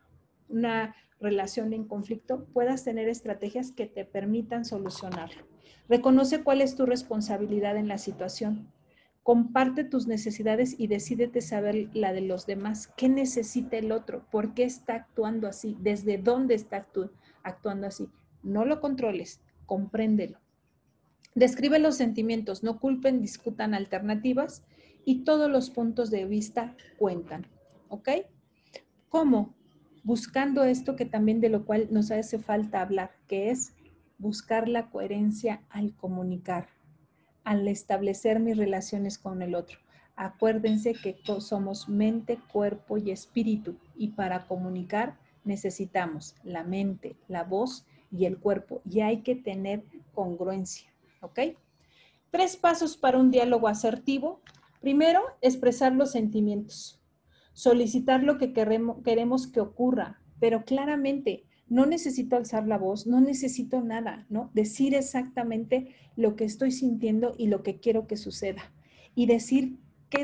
una relación en conflicto puedas tener estrategias que te permitan solucionarlo. Reconoce cuál es tu responsabilidad en la situación. Comparte tus necesidades y decídete saber la de los demás. ¿Qué necesita el otro? ¿Por qué está actuando así? ¿Desde dónde está actuando así? No lo controles, compréndelo. Describe los sentimientos, no culpen, discutan alternativas y todos los puntos de vista cuentan. ¿Ok? ¿Cómo? Buscando esto que también de lo cual nos hace falta hablar, que es buscar la coherencia al comunicar, al establecer mis relaciones con el otro. Acuérdense que somos mente, cuerpo y espíritu y para comunicar necesitamos la mente, la voz y el cuerpo y hay que tener congruencia, ¿ok? 3 pasos para un diálogo asertivo. Primero, expresar los sentimientos, solicitar lo que queremos que ocurra, pero claramente. No necesito alzar la voz, no necesito nada, ¿no? Decir exactamente lo que estoy sintiendo y lo que quiero que suceda. Y decir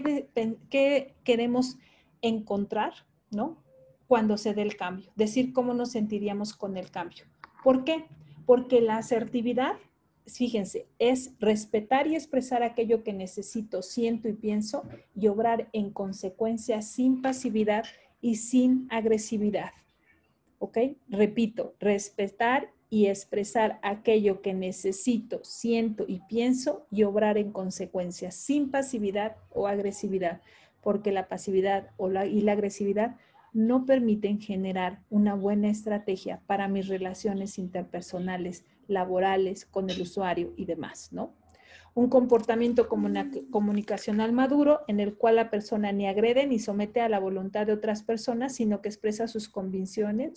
qué queremos encontrar, ¿no? Cuando se dé el cambio. Decir cómo nos sentiríamos con el cambio. ¿Por qué? Porque la asertividad, fíjense, es respetar y expresar aquello que necesito, siento y pienso y obrar en consecuencia sin pasividad y sin agresividad. ¿Ok? Repito, respetar y expresar aquello que necesito, siento y pienso y obrar en consecuencia, sin pasividad o agresividad, porque la pasividad y la agresividad no permiten generar una buena estrategia para mis relaciones interpersonales, laborales, con el usuario y demás, ¿no? Un comportamiento comunicacional maduro en el cual la persona ni agrede ni somete a la voluntad de otras personas, sino que expresa sus convicciones,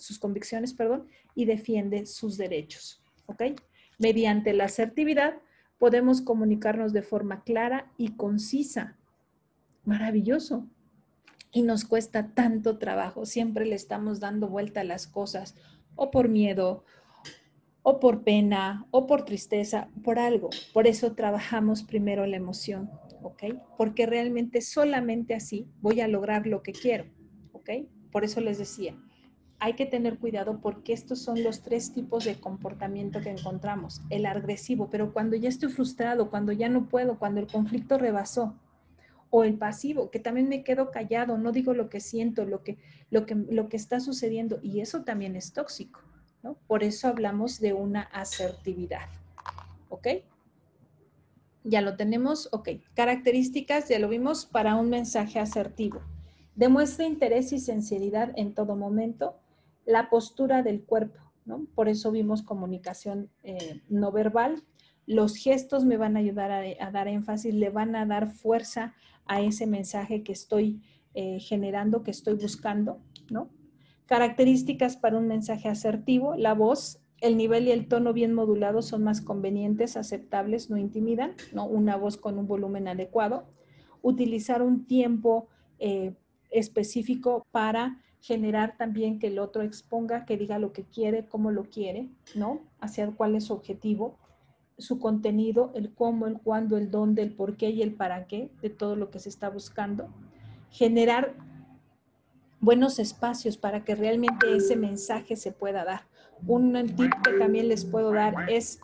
y defiende sus derechos. ¿Ok? Mediante la asertividad podemos comunicarnos de forma clara y concisa. Maravilloso. Y nos cuesta tanto trabajo. Siempre le estamos dando vuelta a las cosas, o por miedo, o por pena, o por tristeza, por algo. Por eso trabajamos primero la emoción, ¿ok? Porque realmente solamente así voy a lograr lo que quiero, ¿ok? Por eso les decía, hay que tener cuidado porque estos son los 3 tipos de comportamiento que encontramos. El agresivo, pero cuando ya estoy frustrado, cuando ya no puedo, cuando el conflicto rebasó. O el pasivo, que también me quedo callado, no digo lo que siento, lo que está sucediendo. Y eso también es tóxico. ¿No? Por eso hablamos de una asertividad. ¿Ok? Ya lo tenemos. Ok. Características, ya lo vimos, para un mensaje asertivo. Demuestra interés y sinceridad en todo momento. La postura del cuerpo, ¿no? Por eso vimos comunicación no verbal. Los gestos me van a ayudar a dar énfasis, le van a dar fuerza a ese mensaje que estoy generando, que estoy buscando, ¿no? Características para un mensaje asertivo. La voz, el nivel y el tono bien modulados son más convenientes, aceptables, no intimidan, ¿no? Una voz con un volumen adecuado. Utilizar un tiempo específico para generar también que el otro exponga, que diga lo que quiere, cómo lo quiere, ¿no? Hacia cuál es su objetivo, su contenido, el cómo, el cuándo, el dónde, el por qué y el para qué de todo lo que se está buscando. Generar buenos espacios para que realmente ese mensaje se pueda dar. Un tip que también les puedo dar es,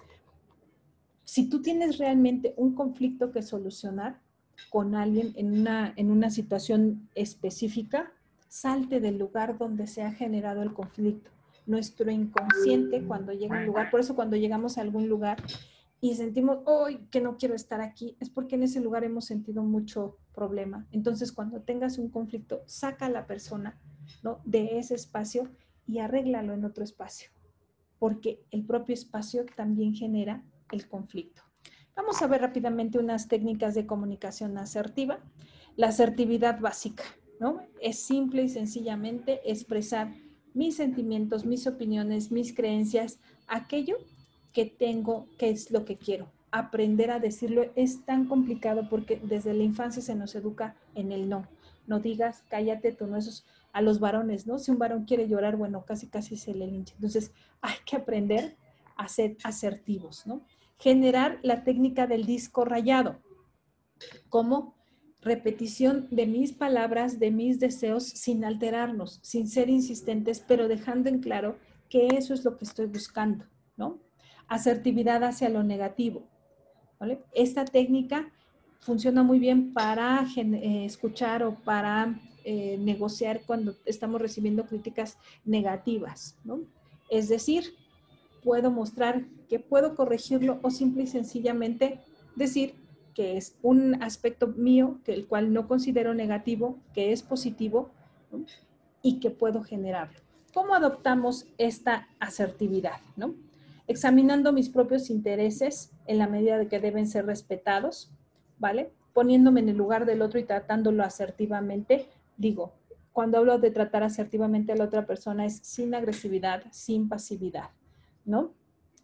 si tú tienes realmente un conflicto que solucionar con alguien en una situación específica, salte del lugar donde se ha generado el conflicto. Nuestro inconsciente cuando llega a un lugar, por eso cuando llegamos a algún lugar y sentimos, hoy que no quiero estar aquí, es porque en ese lugar hemos sentido mucho problema. Entonces, cuando tengas un conflicto, saca a la persona, ¿no?, de ese espacio y arréglalo en otro espacio, porque el propio espacio también genera el conflicto. Vamos a ver rápidamente unas técnicas de comunicación asertiva. La asertividad básica, ¿no? Es simple y sencillamente expresar mis sentimientos, mis opiniones, mis creencias, aquello que tengo, que es lo que quiero. Aprender a decirlo es tan complicado porque desde la infancia se nos educa en el no. No digas, cállate, tú no, esos a los varones, ¿no? Si un varón quiere llorar, bueno, casi se le lincha. Entonces, hay que aprender a ser asertivos, ¿no? Generar la técnica del disco rayado. ¿Cómo? Repetición de mis palabras, de mis deseos, sin alterarnos, sin ser insistentes, pero dejando en claro que eso es lo que estoy buscando, ¿no? Asertividad hacia lo negativo, ¿vale? Esta técnica funciona muy bien para escuchar o para negociar cuando estamos recibiendo críticas negativas, ¿no? Es decir, puedo mostrar que puedo corregirlo o simple y sencillamente decir que es un aspecto mío, que el cual no considero negativo, que es positivo, ¿no? Y que puedo generarlo. ¿Cómo adoptamos esta asertividad, ¿no? Examinando mis propios intereses en la medida de que deben ser respetados, ¿vale? Poniéndome en el lugar del otro y tratándolo asertivamente. Digo, cuando hablo de tratar asertivamente a la otra persona es sin agresividad, sin pasividad, ¿no?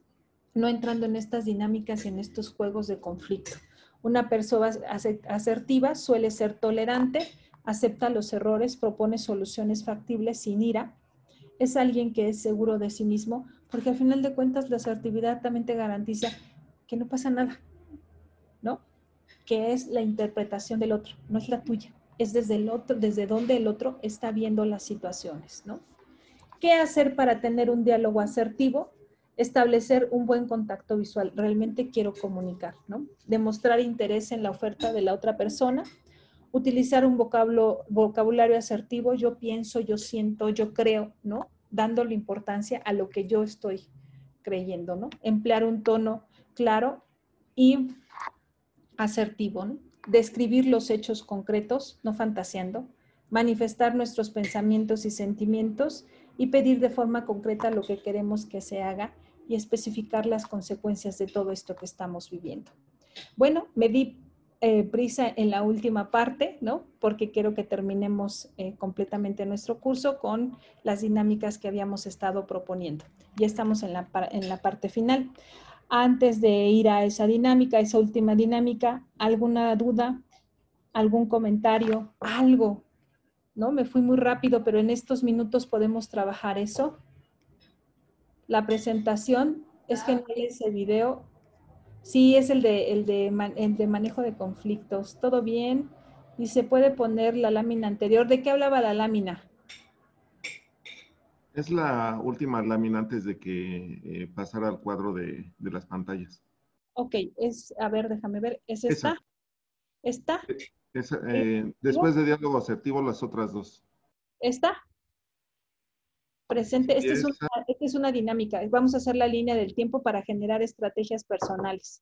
No entrando en estas dinámicas y en estos juegos de conflicto. Una persona asertiva suele ser tolerante, acepta los errores, propone soluciones factibles sin ira. Es alguien que es seguro de sí mismo, porque al final de cuentas la asertividad también te garantiza que no pasa nada, ¿no? Que es la interpretación del otro, no es la tuya. Es desde el otro, desde donde el otro está viendo las situaciones, ¿no? ¿Qué hacer para tener un diálogo asertivo? Establecer un buen contacto visual. Realmente quiero comunicar, ¿no? Demostrar interés en la oferta de la otra persona. Utilizar un vocabulario asertivo. Yo pienso, yo siento, yo creo, ¿no? Dándole importancia a lo que yo estoy creyendo, ¿no? Emplear un tono claro y asertivo, ¿no? Describir los hechos concretos, no fantaseando. Manifestar nuestros pensamientos y sentimientos y pedir de forma concreta lo que queremos que se haga y especificar las consecuencias de todo esto que estamos viviendo. Bueno, me di prisa en la última parte, ¿no? Porque quiero que terminemos completamente nuestro curso con las dinámicas que habíamos estado proponiendo. Ya estamos en la parte final. Antes de ir a esa dinámica, esa última dinámica, ¿alguna duda? ¿Algún comentario? ¿Algo? ¿No? Me fui muy rápido, pero en estos minutos podemos trabajar eso. La presentación es genial ese video. Sí, es el de manejo de conflictos. ¿Todo bien? Y se puede poner la lámina anterior. ¿De qué hablaba la lámina? Es la última lámina antes de que pasara al cuadro de las pantallas. Ok, a ver, déjame ver. ¿Es esta? ¿Esta? Después de diálogo asertivo, las otras dos. ¿Esta? Presente. Esta es una dinámica. Vamos a hacer la línea del tiempo para generar estrategias personales.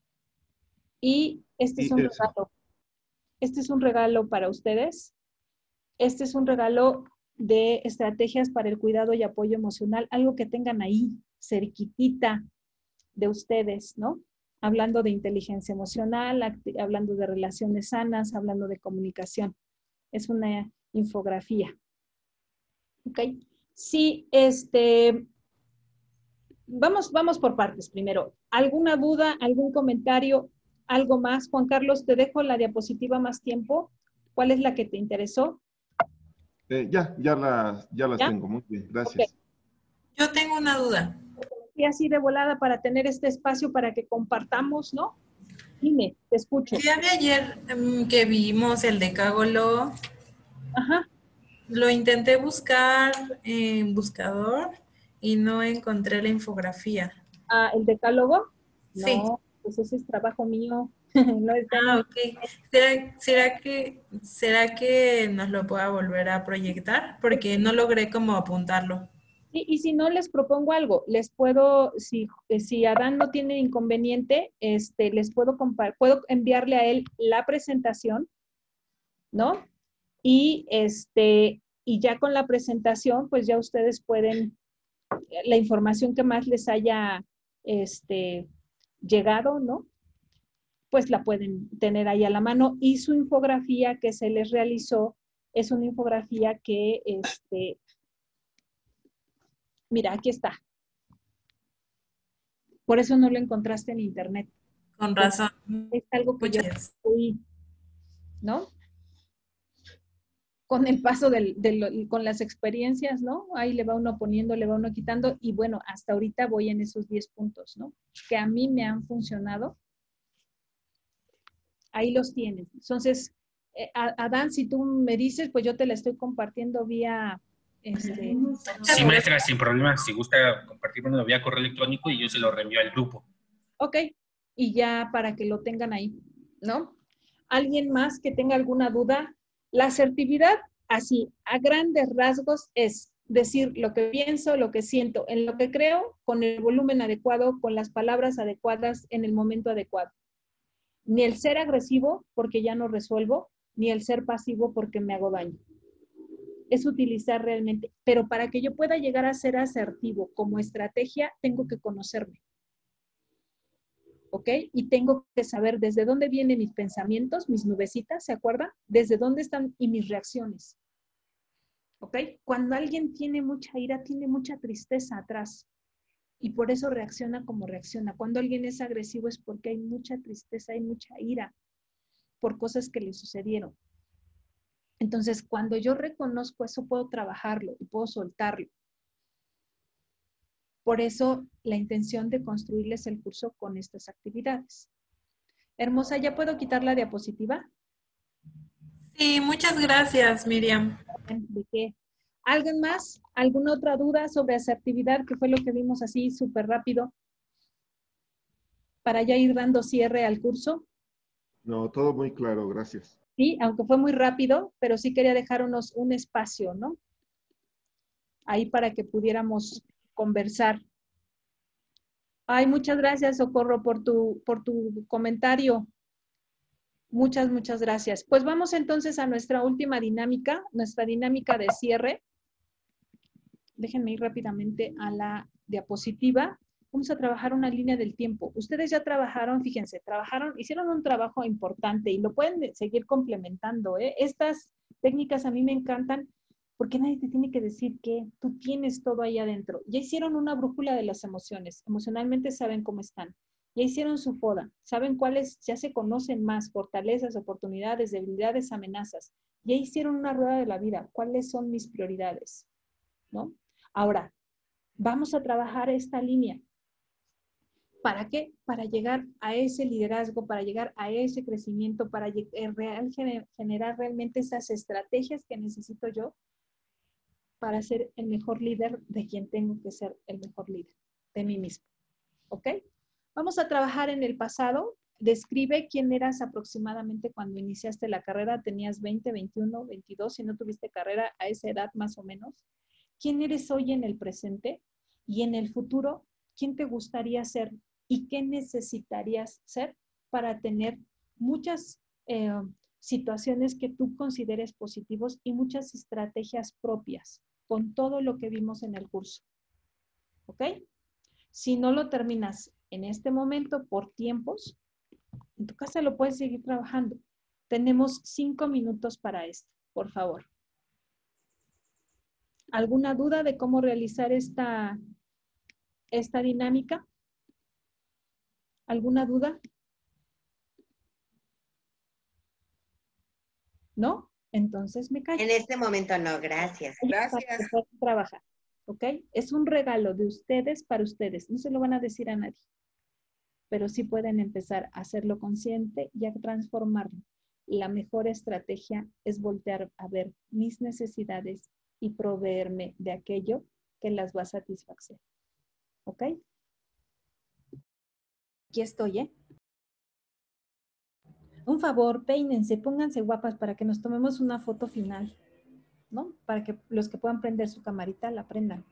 Y este es un regalo. Este es un regalo para ustedes. Este es un regalo de estrategias para el cuidado y apoyo emocional. Algo que tengan ahí, cerquitita de ustedes, ¿no? Hablando de inteligencia emocional, hablando de relaciones sanas, hablando de comunicación. Es una infografía. ¿Ok? Sí, vamos por partes primero. ¿Alguna duda, algún comentario, algo más? Juan Carlos, te dejo la diapositiva más tiempo. ¿Cuál es la que te interesó? Ya las tengo. Muy bien, gracias. Okay. Yo tengo una duda. Y así de volada para tener este espacio para que compartamos, ¿no? Dime, te escucho. El día de ayer que vimos el decálogo, ajá, lo intenté buscar en buscador y no encontré la infografía. Ah, ¿el decálogo? Sí. No, pues ese es trabajo mío. No es ok. ¿Será que nos lo pueda volver a proyectar? Porque no logré como apuntarlo. Y si no, les propongo algo. Les puedo, si Adán no tiene inconveniente, les puedo enviarle a él la presentación, ¿no? Y ya con la presentación, pues ya ustedes pueden, la información que más les haya llegado, ¿no? Pues la pueden tener ahí a la mano. Y su infografía que se les realizó es una infografía que, mira, aquí está. Por eso no lo encontraste en internet. Con razón. Es algo que yo fui, ¿no? Con el paso con las experiencias, ¿no? Ahí le va uno poniendo, le va uno quitando. Y bueno, hasta ahorita voy en esos 10 puntos, ¿no? Que a mí me han funcionado. Ahí los tienes. Entonces, Adán, si tú me dices, pues yo te la estoy compartiendo vía... Sí, maestra, sin problema. Si gusta compartirlo vía correo electrónico y yo se lo reenvío al grupo. Ok, y ya para que lo tengan ahí, ¿no? ¿Alguien más que tenga alguna duda? La asertividad, así, a grandes rasgos, es decir lo que pienso, lo que siento, en lo que creo, con el volumen adecuado, con las palabras adecuadas, en el momento adecuado. Ni el ser agresivo porque ya no resuelvo, ni el ser pasivo porque me hago daño. Es utilizar realmente, pero para que yo pueda llegar a ser asertivo como estrategia, tengo que conocerme. ¿Ok? Y tengo que saber desde dónde vienen mis pensamientos, mis nubecitas, ¿se acuerdan? Desde dónde están y mis reacciones. ¿Ok? Cuando alguien tiene mucha ira, tiene mucha tristeza atrás. Y por eso reacciona como reacciona. Cuando alguien es agresivo es porque hay mucha tristeza, hay mucha ira por cosas que le sucedieron. Entonces, cuando yo reconozco eso, puedo trabajarlo y puedo soltarlo. Por eso, la intención de construirles el curso con estas actividades. Hermosa, ¿ya puedo quitar la diapositiva? Sí, muchas gracias, Miriam. ¿De qué? ¿Alguien más? ¿Alguna otra duda sobre asertividad, que fue lo que vimos así súper rápido? Para ya ir dando cierre al curso. No, todo muy claro, gracias. Sí, aunque fue muy rápido, pero sí quería dejar un espacio, ¿no? Ahí para que pudiéramos conversar. Ay, muchas gracias, Socorro, por tu comentario. Muchas gracias. Pues vamos entonces a nuestra última dinámica, nuestra dinámica de cierre. Déjenme ir rápidamente a la diapositiva. Vamos a trabajar una línea del tiempo. Ustedes ya trabajaron, fíjense, hicieron un trabajo importante y lo pueden seguir complementando, ¿eh? Estas técnicas a mí me encantan porque nadie te tiene que decir que tú tienes todo ahí adentro. Ya hicieron una brújula de las emociones. Emocionalmente saben cómo están. Ya hicieron su FODA. Saben cuáles, ya se conocen más, fortalezas, oportunidades, debilidades, amenazas. Ya hicieron una rueda de la vida. ¿Cuáles son mis prioridades? ¿No? Ahora, vamos a trabajar esta línea. ¿Para qué? Para llegar a ese liderazgo, para llegar a ese crecimiento, para generar realmente esas estrategias que necesito yo para ser el mejor líder de quien tengo que ser el mejor líder, de mí mismo. ¿Ok? Vamos a trabajar en el pasado. Describe quién eras aproximadamente cuando iniciaste la carrera. Tenías 20, 21, 22, si no tuviste carrera a esa edad más o menos. ¿Quién eres hoy en el presente? Y en el futuro, ¿quién te gustaría ser? ¿Y qué necesitarías ser para tener muchas situaciones que tú consideres positivos y muchas estrategias propias con todo lo que vimos en el curso? ¿Ok? Si no lo terminas en este momento por tiempos, en tu casa lo puedes seguir trabajando. Tenemos 5 minutos para esto, por favor. ¿Alguna duda de cómo realizar esta dinámica? ¿Alguna duda? ¿No? Entonces me callo. En este momento no, gracias. Para que puedan trabajar, ¿ok? Es un regalo de ustedes para ustedes. No se lo van a decir a nadie. Pero sí pueden empezar a hacerlo consciente y a transformarlo. La mejor estrategia es voltear a ver mis necesidades y proveerme de aquello que las va a satisfacer. ¿Ok? Aquí estoy, ¿eh? Un favor, peínense, pónganse guapas para que nos tomemos una foto final, ¿no? Para que los que puedan prender su camarita la prendan.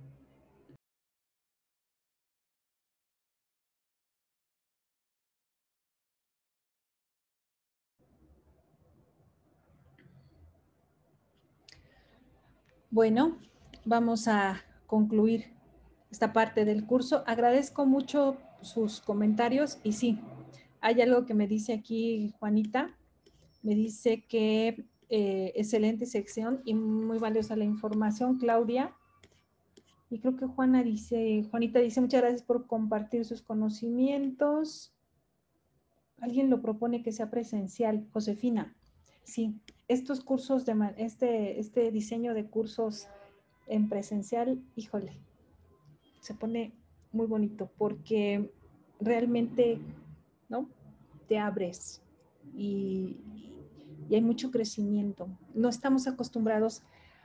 Bueno, vamos a concluir esta parte del curso. Agradezco mucho sus comentarios y sí, hay algo que me dice aquí Juanita. Me dice que excelente sección y muy valiosa la información, Claudia. Y creo que Juanita dice, muchas gracias por compartir sus conocimientos. Alguien lo propone que sea presencial. Josefina, sí, estos cursos, este diseño de cursos en presencial, híjole, se pone muy bonito porque realmente, ¿no? Te abres y hay mucho crecimiento. No estamos acostumbrados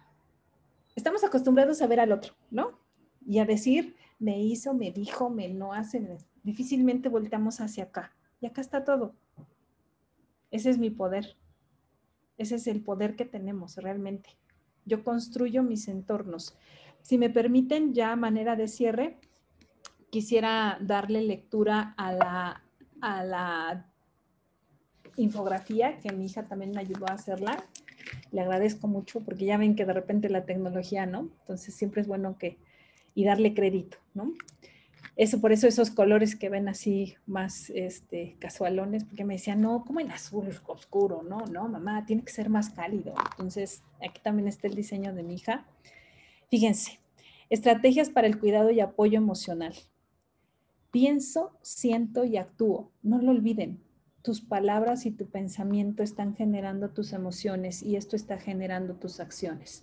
a ver al otro, ¿no? Y a decir, me hizo, me dijo, me no hace. Difícilmente volteamos hacia acá. Y acá está todo. Ese es mi poder. Ese es el poder que tenemos realmente. Yo construyo mis entornos. Si me permiten, ya a manera de cierre, quisiera darle lectura a la infografía que mi hija también me ayudó a hacerla. Le agradezco mucho porque ya ven que de repente la tecnología, ¿no? Entonces siempre es bueno y darle crédito, ¿no? Por eso esos colores que ven así más casualones, porque me decían, no, como en azul oscuro, no, mamá, tiene que ser más cálido. Entonces, aquí también está el diseño de mi hija. Fíjense, estrategias para el cuidado y apoyo emocional. Pienso, siento y actúo. No lo olviden. Tus palabras y tu pensamiento están generando tus emociones y esto está generando tus acciones.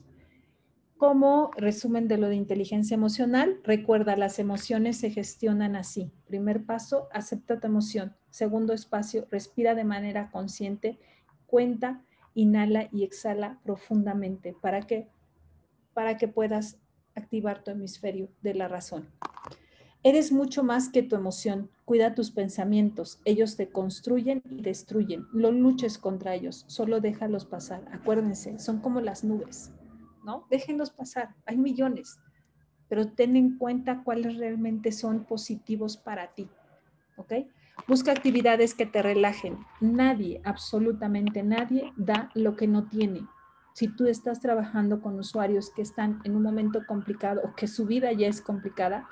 Como resumen de lo de inteligencia emocional, recuerda, las emociones se gestionan así. Primer paso, acepta tu emoción. Segundo espacio, respira de manera consciente, cuenta, inhala y exhala profundamente. ¿Para qué? Para que puedas activar tu hemisferio de la razón. Eres mucho más que tu emoción. Cuida tus pensamientos. Ellos te construyen y destruyen. No luches contra ellos. Solo déjalos pasar. Acuérdense, son como las nubes, ¿no? Déjenlos pasar. Hay millones. Pero ten en cuenta cuáles realmente son positivos para ti. ¿Ok? Busca actividades que te relajen. Nadie, absolutamente nadie, da lo que no tiene. Si tú estás trabajando con usuarios que están en un momento complicado o que su vida ya es complicada,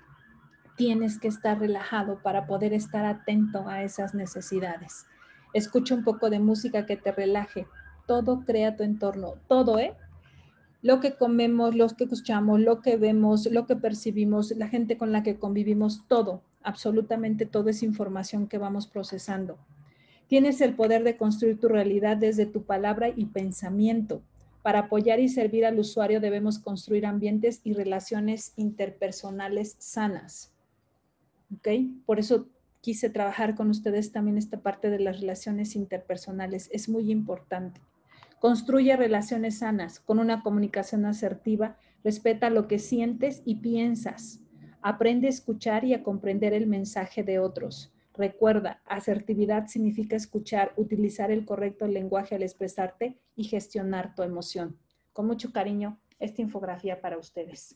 tienes que estar relajado para poder estar atento a esas necesidades. Escucha un poco de música que te relaje. Todo crea tu entorno. Todo, ¿eh? Lo que comemos, lo que escuchamos, lo que vemos, lo que percibimos, la gente con la que convivimos, todo, absolutamente todo es información que vamos procesando. Tienes el poder de construir tu realidad desde tu palabra y pensamiento. Para apoyar y servir al usuario debemos construir ambientes y relaciones interpersonales sanas. ¿Ok? Por eso quise trabajar con ustedes también esta parte de las relaciones interpersonales. Es muy importante. Construye relaciones sanas con una comunicación asertiva. Respeta lo que sientes y piensas. Aprende a escuchar y a comprender el mensaje de otros. Recuerda, asertividad significa escuchar, utilizar el correcto lenguaje al expresarte y gestionar tu emoción. Con mucho cariño, esta infografía para ustedes.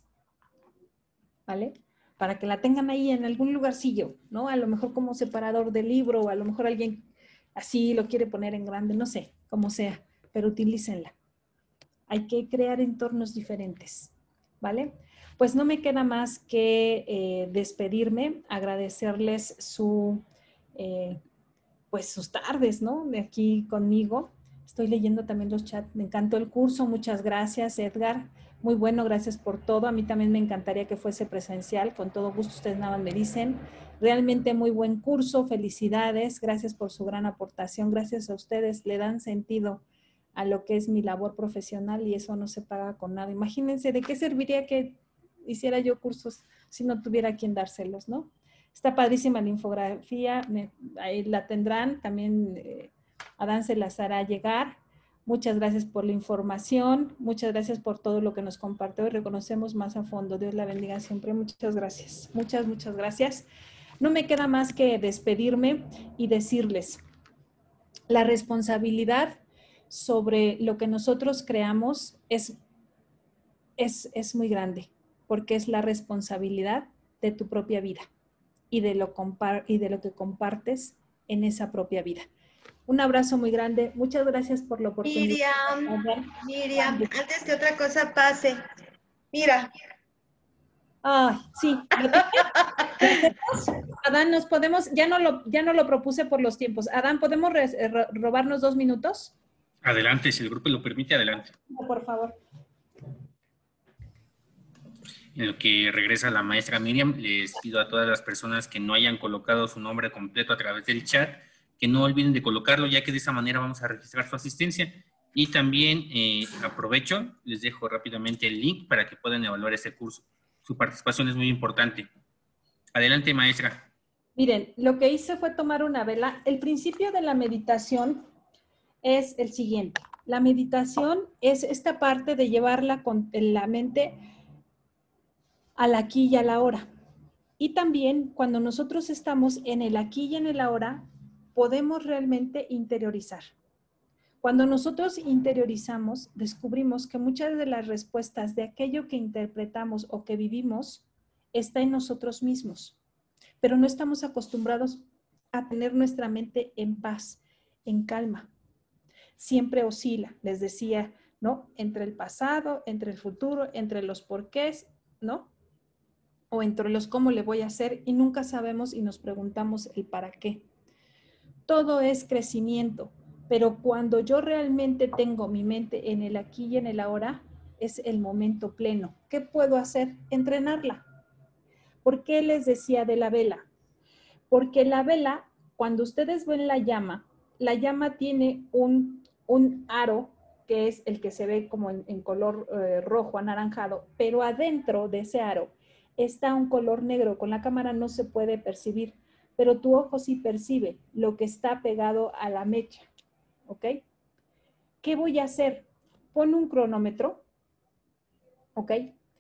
¿Vale? Para que la tengan ahí en algún lugarcillo, ¿no? A lo mejor como separador de libro o a lo mejor alguien así lo quiere poner en grande, no sé, como sea, pero utilícenla. Hay que crear entornos diferentes, ¿vale? Pues no me queda más que despedirme, agradecerles pues sus tardes, ¿no? De aquí conmigo. Estoy leyendo también los chats. Me encantó el curso. Muchas gracias, Edgar. Muy bueno, gracias por todo. A mí también me encantaría que fuese presencial. Con todo gusto, ustedes nada más me dicen. Realmente muy buen curso. Felicidades. Gracias por su gran aportación. Gracias a ustedes. Le dan sentido a lo que es mi labor profesional y eso no se paga con nada. Imagínense de qué serviría que hiciera yo cursos si no tuviera quien dárselos, ¿no? Está padrísima la infografía. Ahí la tendrán. También Adán se las hará llegar. Muchas gracias por la información, muchas gracias por todo lo que nos compartió y reconocemos más a fondo. Dios la bendiga siempre. Muchas gracias. Muchas gracias. No me queda más que despedirme y decirles, la responsabilidad sobre lo que nosotros creamos es muy grande, porque es la responsabilidad de tu propia vida y de lo que compartes en esa propia vida. Un abrazo muy grande. Muchas gracias por la oportunidad. Miriam, antes que otra cosa pase. Mira. Ay, sí. Adán, nos podemos, ya no lo propuse por los tiempos. Adán, ¿podemos robarnos 2 minutos? Adelante, si el grupo lo permite, adelante. Por favor. En lo que regresa la maestra Miriam, les pido a todas las personas que no hayan colocado su nombre completo a través del chat, que no olviden de colocarlo, ya que de esa manera vamos a registrar su asistencia. Y también aprovecho, les dejo rápidamente el link para que puedan evaluar este curso. Su participación es muy importante. Adelante, maestra. Miren, lo que hice fue tomar una vela. El principio de la meditación es el siguiente. La meditación es esta parte de llevarla con la mente al aquí y a la ahora. Y también cuando nosotros estamos en el aquí y en el ahora, podemos realmente interiorizar. Cuando nosotros interiorizamos, descubrimos que muchas de las respuestas de aquello que interpretamos o que vivimos está en nosotros mismos, pero no estamos acostumbrados a tener nuestra mente en paz, en calma. Siempre oscila, les decía, ¿no? Entre el pasado, entre el futuro, entre los porqués, ¿no? O entre los cómo le voy a hacer y nunca sabemos y nos preguntamos el para qué. Todo es crecimiento, pero cuando yo realmente tengo mi mente en el aquí y en el ahora, es el momento pleno. ¿Qué puedo hacer? Entrenarla. ¿Por qué les decía de la vela? Porque la vela, cuando ustedes ven la llama tiene un aro, que es el que se ve como en color rojo anaranjado, pero adentro de ese aro está un color negro. Con la cámara no se puede percibir, pero tu ojo sí percibe lo que está pegado a la mecha, ¿ok? ¿Qué voy a hacer? Pon un cronómetro, ¿ok?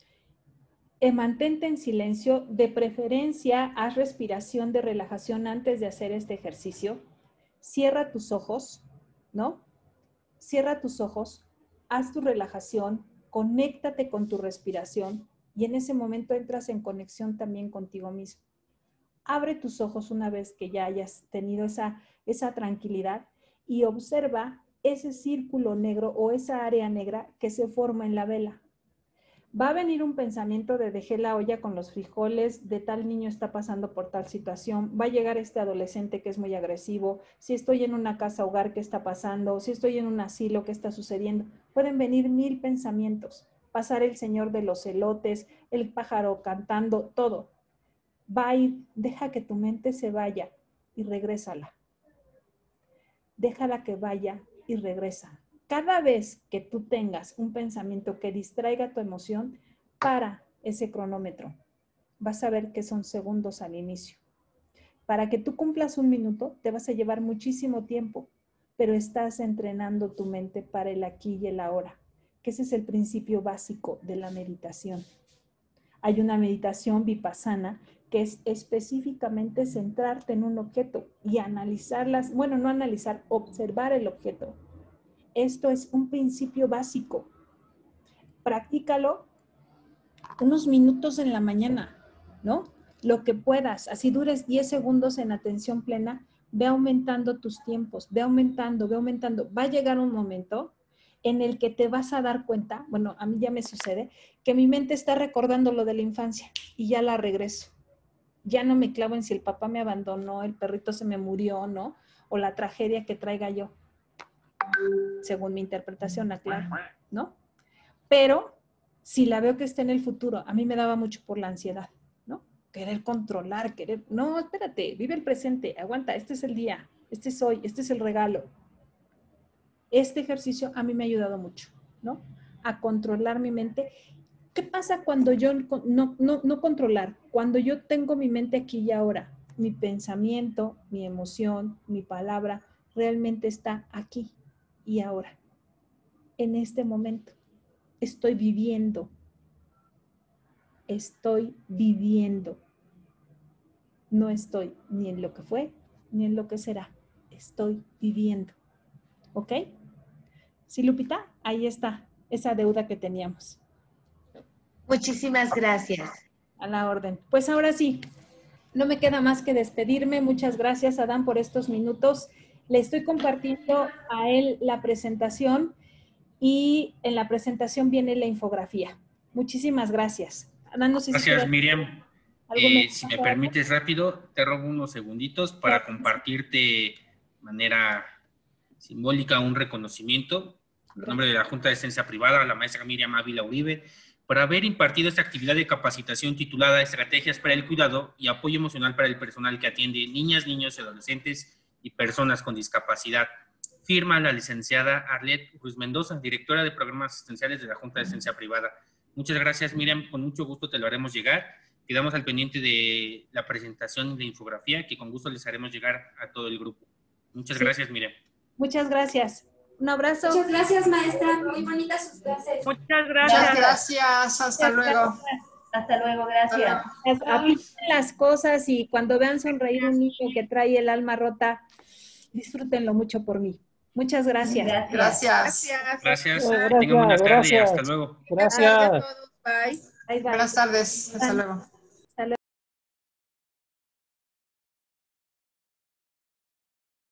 Mantente en silencio, de preferencia haz respiración de relajación antes de hacer este ejercicio. Cierra tus ojos, ¿no? Cierra tus ojos, haz tu relajación, conéctate con tu respiración y en ese momento entras en conexión también contigo mismo. Abre tus ojos una vez que ya hayas tenido esa tranquilidad y observa ese círculo negro o esa área negra que se forma en la vela. Va a venir un pensamiento de dejé la olla con los frijoles, de tal niño está pasando por tal situación, va a llegar este adolescente que es muy agresivo, si estoy en una casa hogar, ¿qué está pasando? Si estoy en un asilo, ¿qué está sucediendo? Pueden venir 1000 pensamientos, pasar el señor de los elotes, el pájaro cantando, todo. Va a ir, deja que tu mente se vaya y regrésala. Déjala que vaya y regresa. Cada vez que tú tengas un pensamiento que distraiga tu emoción, para ese cronómetro. Vas a ver que son segundos al inicio. Para que tú cumplas 1 minuto, te vas a llevar muchísimo tiempo, pero estás entrenando tu mente para el aquí y el ahora, que ese es el principio básico de la meditación. Hay una meditación vipassana que es específicamente centrarte en un objeto y analizarlas, bueno, no analizar, observar el objeto. Esto es un principio básico. Practícalo unos minutos en la mañana, ¿no? Lo que puedas, así dures 10 segundos en atención plena, ve aumentando tus tiempos, ve aumentando, ve aumentando. Va a llegar un momento en el que te vas a dar cuenta, bueno, a mí ya me sucede, que mi mente está recordando lo de la infancia y ya la regreso. Ya no me clavo en si el papá me abandonó, el perrito se me murió, ¿no? O la tragedia que traiga yo. Según mi interpretación, aclaro, ¿no? Pero si la veo que está en el futuro, a mí me daba mucho por la ansiedad, ¿no? Querer controlar, no, espérate, vive el presente, aguanta, este es el día, este es hoy, este es el regalo. Este ejercicio a mí me ha ayudado mucho, ¿no? A controlar mi mente. ¿Qué pasa cuando yo no controlar? Cuando yo tengo mi mente aquí y ahora, mi pensamiento, mi emoción, mi palabra, realmente está aquí y ahora, en este momento. Estoy viviendo. No estoy ni en lo que fue, ni en lo que será. Estoy viviendo. ¿Ok? Sí, Lupita, ahí está esa deuda que teníamos. Muchísimas gracias. A la orden. Pues ahora sí, no me queda más que despedirme. Muchas gracias, Adán, por estos minutos. Le estoy compartiendo a él la presentación y en la presentación viene la infografía. Muchísimas gracias. Adán, no sé gracias, si Miriam. Si me permites rápido, te robo unos segunditos para compartirte de manera simbólica un reconocimiento en nombre de la Junta de Ciencia Privada a la maestra Miriam Ávila Uribe por haber impartido esta actividad de capacitación titulada Estrategias para el Cuidado y Apoyo Emocional para el Personal que atiende niñas, niños y adolescentes y personas con discapacidad. Firma la licenciada Arlette Ruiz Mendoza, directora de Programas Asistenciales de la Junta de Ciencia Privada. Muchas gracias, Miriam. Con mucho gusto te lo haremos llegar. Quedamos al pendiente de la presentación de infografía que con gusto les haremos llegar a todo el grupo. Muchas gracias, Miriam. Muchas gracias. Un abrazo. Muchas gracias, maestra. Muy bonitas sus clases. Muchas gracias. Muchas gracias. Hasta luego. Hasta luego, gracias. Apliquen las cosas y cuando vean sonreír un niño que trae el alma rota, disfrútenlo mucho por mí. Muchas gracias. Gracias. Gracias. Tengan buenas tardes y hasta luego. Gracias. Bye. Buenas tardes. Hasta luego.